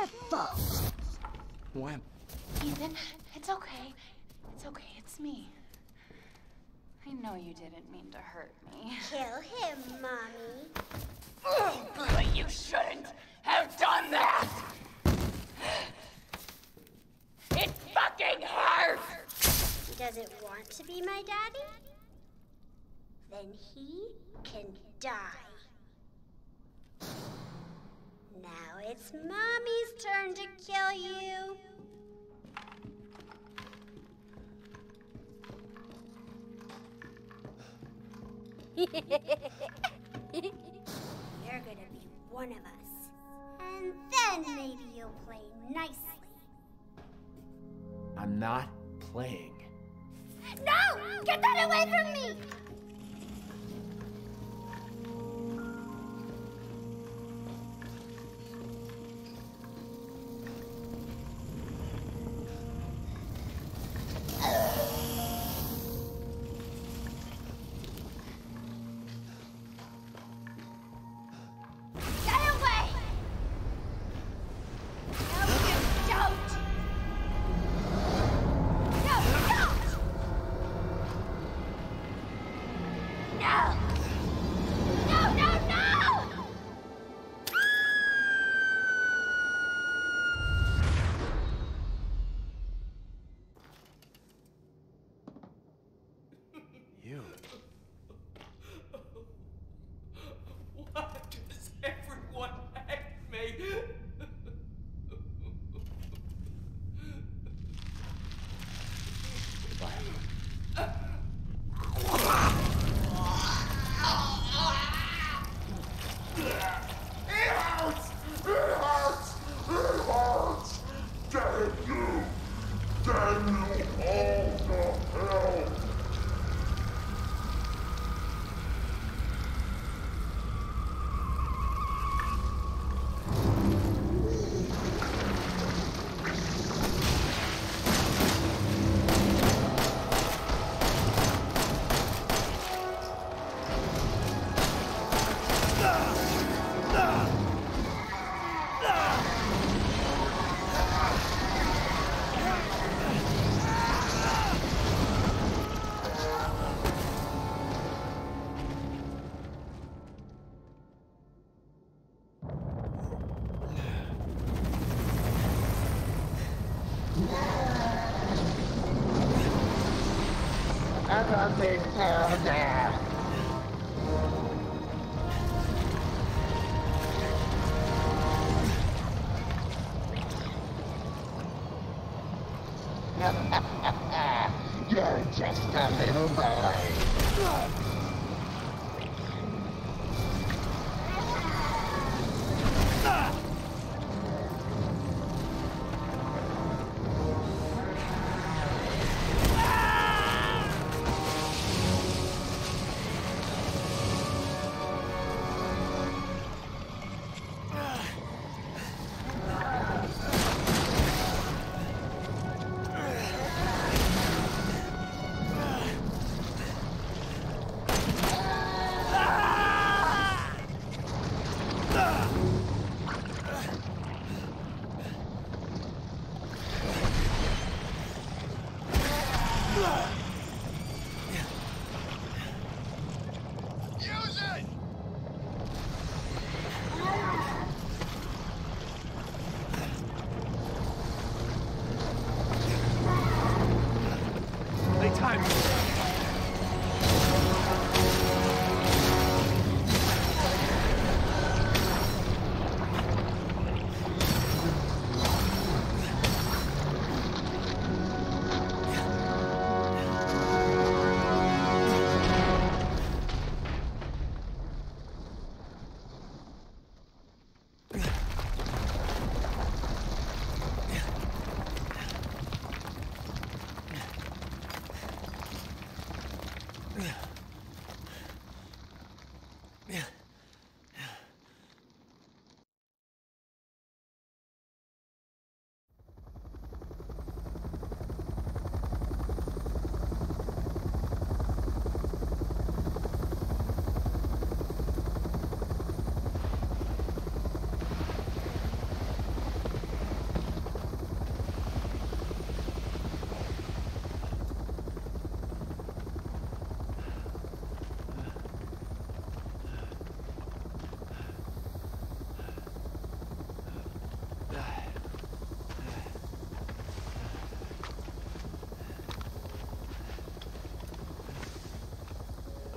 fault. When? Ethan, it's okay. It's okay, it's me. I know you didn't mean to hurt me. Kill him, Mommy. But you shouldn't have done that! It fucking hurts! He doesn't want to be my daddy? Then he can die. Now it's Mommy's turn to kill you. You're gonna be one of us. And then maybe you'll play nicely. I'm not playing. No! Get that away from me! You. Why does everyone hate me? You're just a little boy.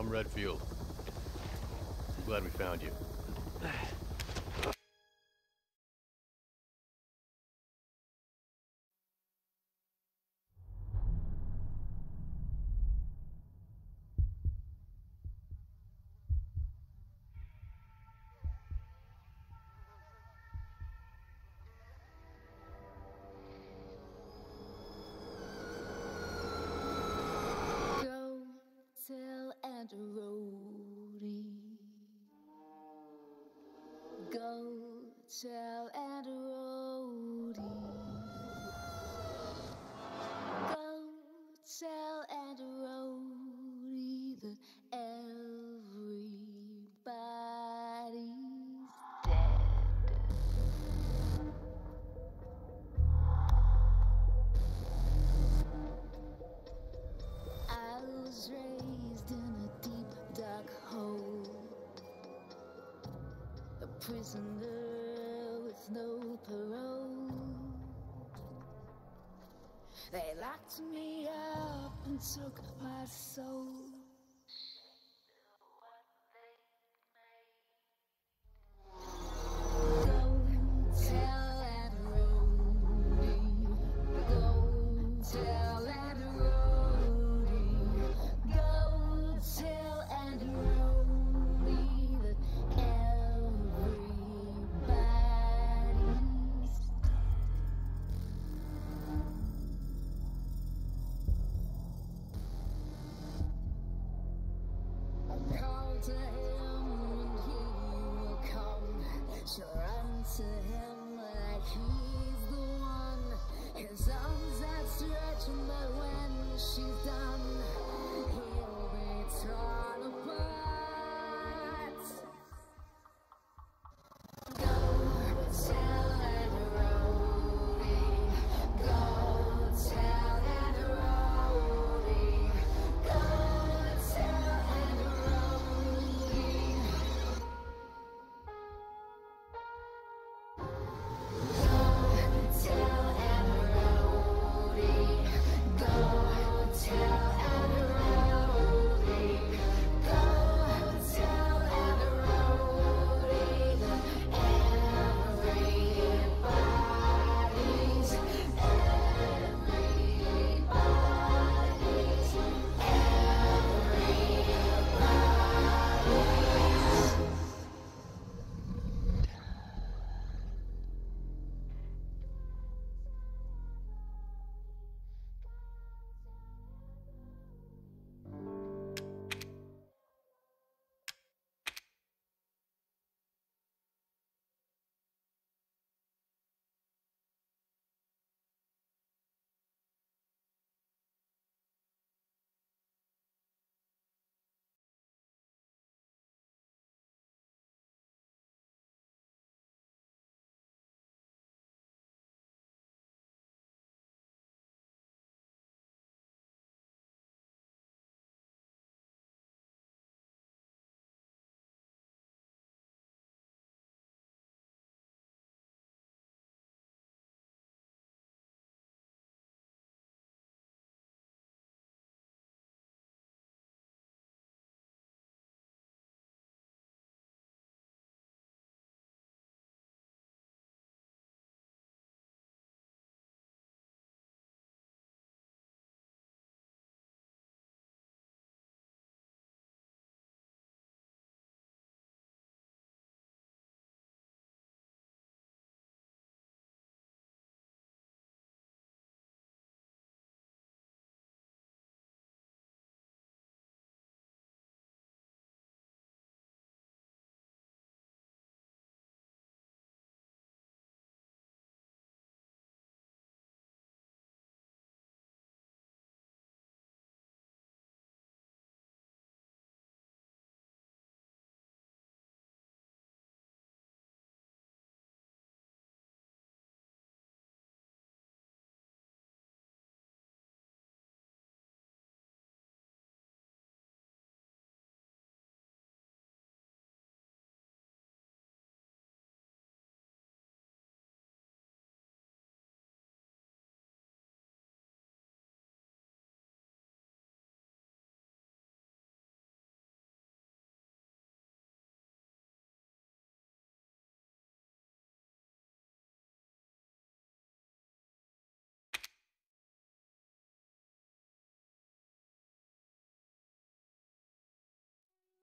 I'm Redfield. I'm glad we found you. Tell and Rhodey. Go tell and Rhodey that everybody's dead. I was raised in a deep dark hole, a prisoner with no parole. They locked me up and took my soul. Go tell and Rhodey. Go tell and Rhodey. Go tell and Rhodey that everybody's call to him and he will come. She'll run to him like he's the one. His arms outstretched, but when she's done, he'll be torn apart.